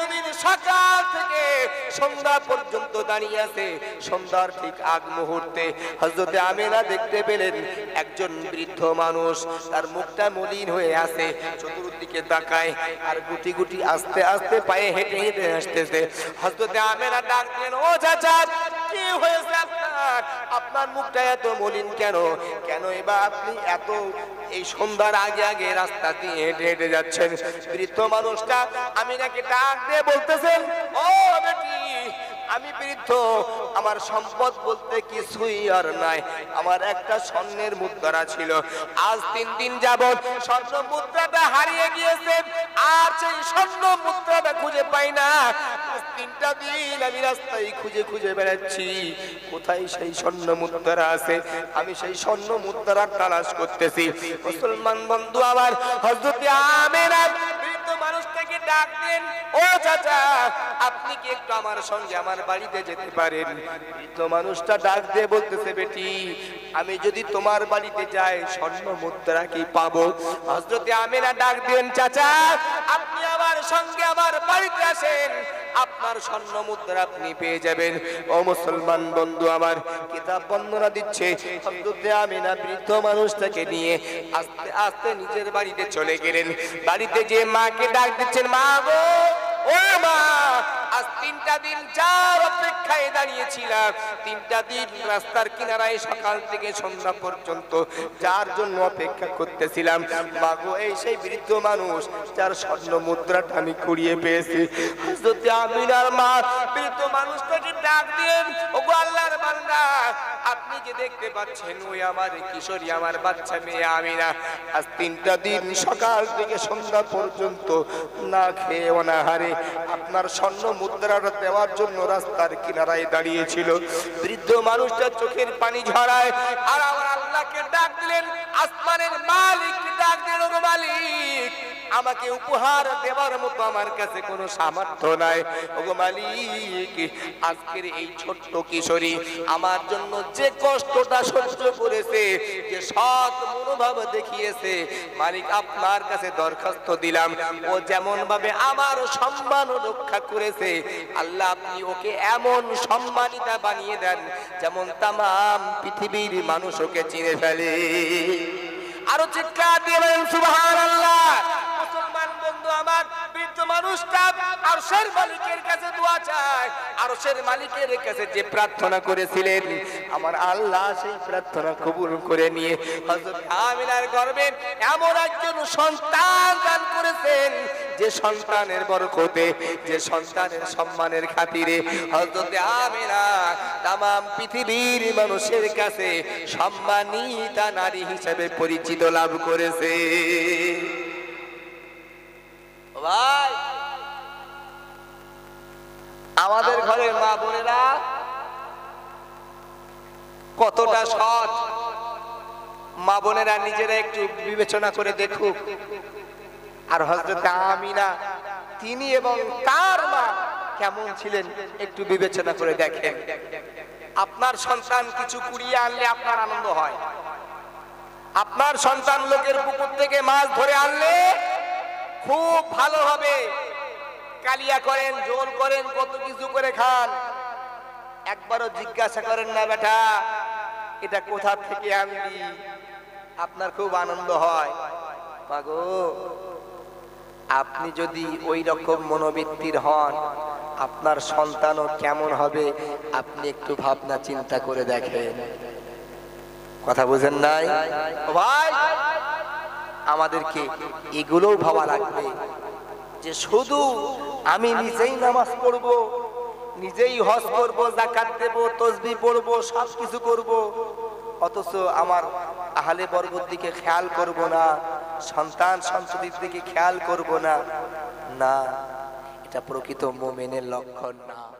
সকাল থেকে সন্ধ্যা পর্যন্ত দাঁড়িয়ে আছে। সন্ধ্যার ঠিক আগ মুহূর্তে হযরতে আমিনা দেখতে পেলেন একজন বৃদ্ধ মানুষ, তার মুখটা মলিন হয়ে আছে, চতুর্দিকে তাকায় আর গুটি গুটি আস্তে আস্তে পায়ে হেঁটে হেঁটে আসতেছে। হযরতে আমিনা ডাক দিলেন, ও চাচা, কি হয়েছে আপনার? আপনার মুখটা এত মলিন কেন? কেন এবার আপনি এত এই সন্ধ্যার আগে আগে রাস্তা দিয়ে হেঁটে হেঁটে যাচ্ছেন? বৃদ্ধ মানুষটা আমিনাকে ডাক দিয়ে বলতেছেন, ও বেটি, আমি বৃদ্ধ, আমার সম্পদ বলতে কিছুই আর নাই। আমার একটা স্বর্ণের মুদ্রা ছিল, আজ তিন দিন যাবত স্বর্ণ মুদ্রাটা হারিয়ে গিয়েছে, আর সেই স্বর্ণ মুদ্রাটা খুঁজে পাই না। তিনটা দিন আমি রাস্তায় খুঁজে খুঁজে বেড়াচ্ছি, কোথায় সেই স্বর্ণ মুদ্রা আছে। আমি সেই স্বর্ণ মুদ্রার তালাশ করতেছি। মুসলমান বন্ধু আমার, হযরতে আমিনা বৃদ্ধ মানুষটাকে ডাক দেন, ও চাচা, আপনি কি একটু আমার সঙ্গে আমার বাড়িতে যেতে পারেন? বৃদ্ধ মানুষটা ডাক দিয়ে বলতেছে, বেটি, আমি যদি তোমার বাড়িতে যাই স্বর্ণ মুদ্রা কি পাবো? হযরতে আমিনা ডাক দেন, চাচা, আপনি আমার সঙ্গে আমার বাড়িতে আসেন, আপনার স্বর্ণ মুদ্রা আপনি পেয়ে যাবেন। ও মুসলমান বন্ধু আমার, কিতাব বর্ণনা দিচ্ছে হযরতে আমিনা বৃদ্ধ মানুষটাকে নিয়ে আস্তে আস্তে নিজের বাড়িতে চলে গেলেন। বাড়িতে যে মাকে ডাক দিচ্ছেন, মা গো, ও মা, আজ তিনটা দিন যার অপেক্ষায় দাঁড়িয়েছিলাম, তিনটা দিন রাস্তার কিনারায় সকাল থেকে সন্ধ্যা পর্যন্ত যার জন্য অপেক্ষা করতেছিলাম, মা গো, এই সেই বৃদ্ধ মানুষ যার স্বর্ণ মুদ্রাটা আমি কুড়িয়ে পেয়েছি। হযরতে আমিনার মা বৃদ্ধ মানুষটাকে ডাক দিলেন, ওগো আল্লাহর বান্দা, আপনি যে দেখতে পাচ্ছেন ওই আমার কিশোরী, আমার বাচ্চা মেয়ে আমিনা, আজ তিনটা দিন সকাল থেকে সন্ধ্যা পর্যন্ত না খেয়ে অনাহারে আপনার স্বর্ণ মুদ্রাটা দেওয়ার জন্য রাস্তার কিনারায় দাঁড়িয়েছিল। বৃদ্ধ মানুষটা চোখের পানি ঝরায় আর আমার আল্লাহকে ডাক দিলেন, আসমানের মালিক ডাক দিলেন, ওগো মালিক, আমাকে উপহার দেওয়ার মতো আমার কাছে কোনো সামর্থ্য নাই। ওগো মালিক, আজকের এই ছোট্ট কিশোরী আমার জন্য যে কষ্টটা সহ্য করেছে, যে সৎ মনোভাব দেখিয়েছে, মালিক আপনার কাছে দরখাস্ত দিলাম, ও যেমন ভাবে আমার সম্মান রক্ষা করেছে, আল্লাহ আপনি ওকে এমন সম্মানিতা বানিয়ে দেন যেমন তামাম পৃথিবীর মানুষ ওকে চিনে ফেলে। আরো চিৎকার দিয়ে বলেন সুবহানাল্লাহ। মুসলমান বন্ধু আমার, বৃদ্ধ মানুষটা আরশের মালিকের কাছে দোয়া চায়, আরশের মালিকের কাছে যে প্রার্থনা করেছিলেন, আমার আল্লাহ সেই প্রার্থনা কবুল করে নিয়ে হযরত আমিনার গর্ভে এমন একজন সন্তান দান করেছেন, যে সন্তানের বরকতে, যে সন্তানের সম্মানের খাতিরে হযরত আমিনা তামাম পৃথিবীর মানুষের কাছে সম্মানিতা নারী হিসেবে পরিচিত লাভ করেছে। ভাই, আমাদের ঘরের মা বোনেরা কতটা সৎ, মা বোনেরা নিজেরা একটু বিবেচনা করে দেখুক। আর হযরত আমিনা তিনি এবং তার মা কেমন ছিলেন একটু বিবেচনা করে দেখেন। আপনার সন্তান কিছু কুড়িয়ে আনলে আপনার আনন্দ হয়, আপনার সন্তান লোকের পুকুর থেকে মাছ ধরে আনলে খুব ভালো হবে, কালিয়া করেন, জোল করেন, কত কিছু করে খান, একবারও জিজ্ঞাসা করেন না, বেটা এটা কোথা থেকে আনবি? আপনার খুব আনন্দ হয়। মাগো, আপনি যদি ওই রকম মনোবৃত্তির হন, আপনার সন্তানও কেমন হবে আপনি একটু ভাবনা চিন্তা করে দেখেন। কথা বুঝেন নাই ভাই? আমাদেরকে এগুলোও ভাবা লাগবে যে শুধু আমি নিজেই নামাজ পড়ব, নিজেই হজ করব, যাকাত দেব, তাসবিহ পড়ব, সব কিছু করব, অথচ আমার আহলে বর্গের দিকে খেয়াল করব না, সন্তান সন্ততির দিকে খেয়াল করব না। না, এটা প্রকৃত মুমিনের লক্ষণ না।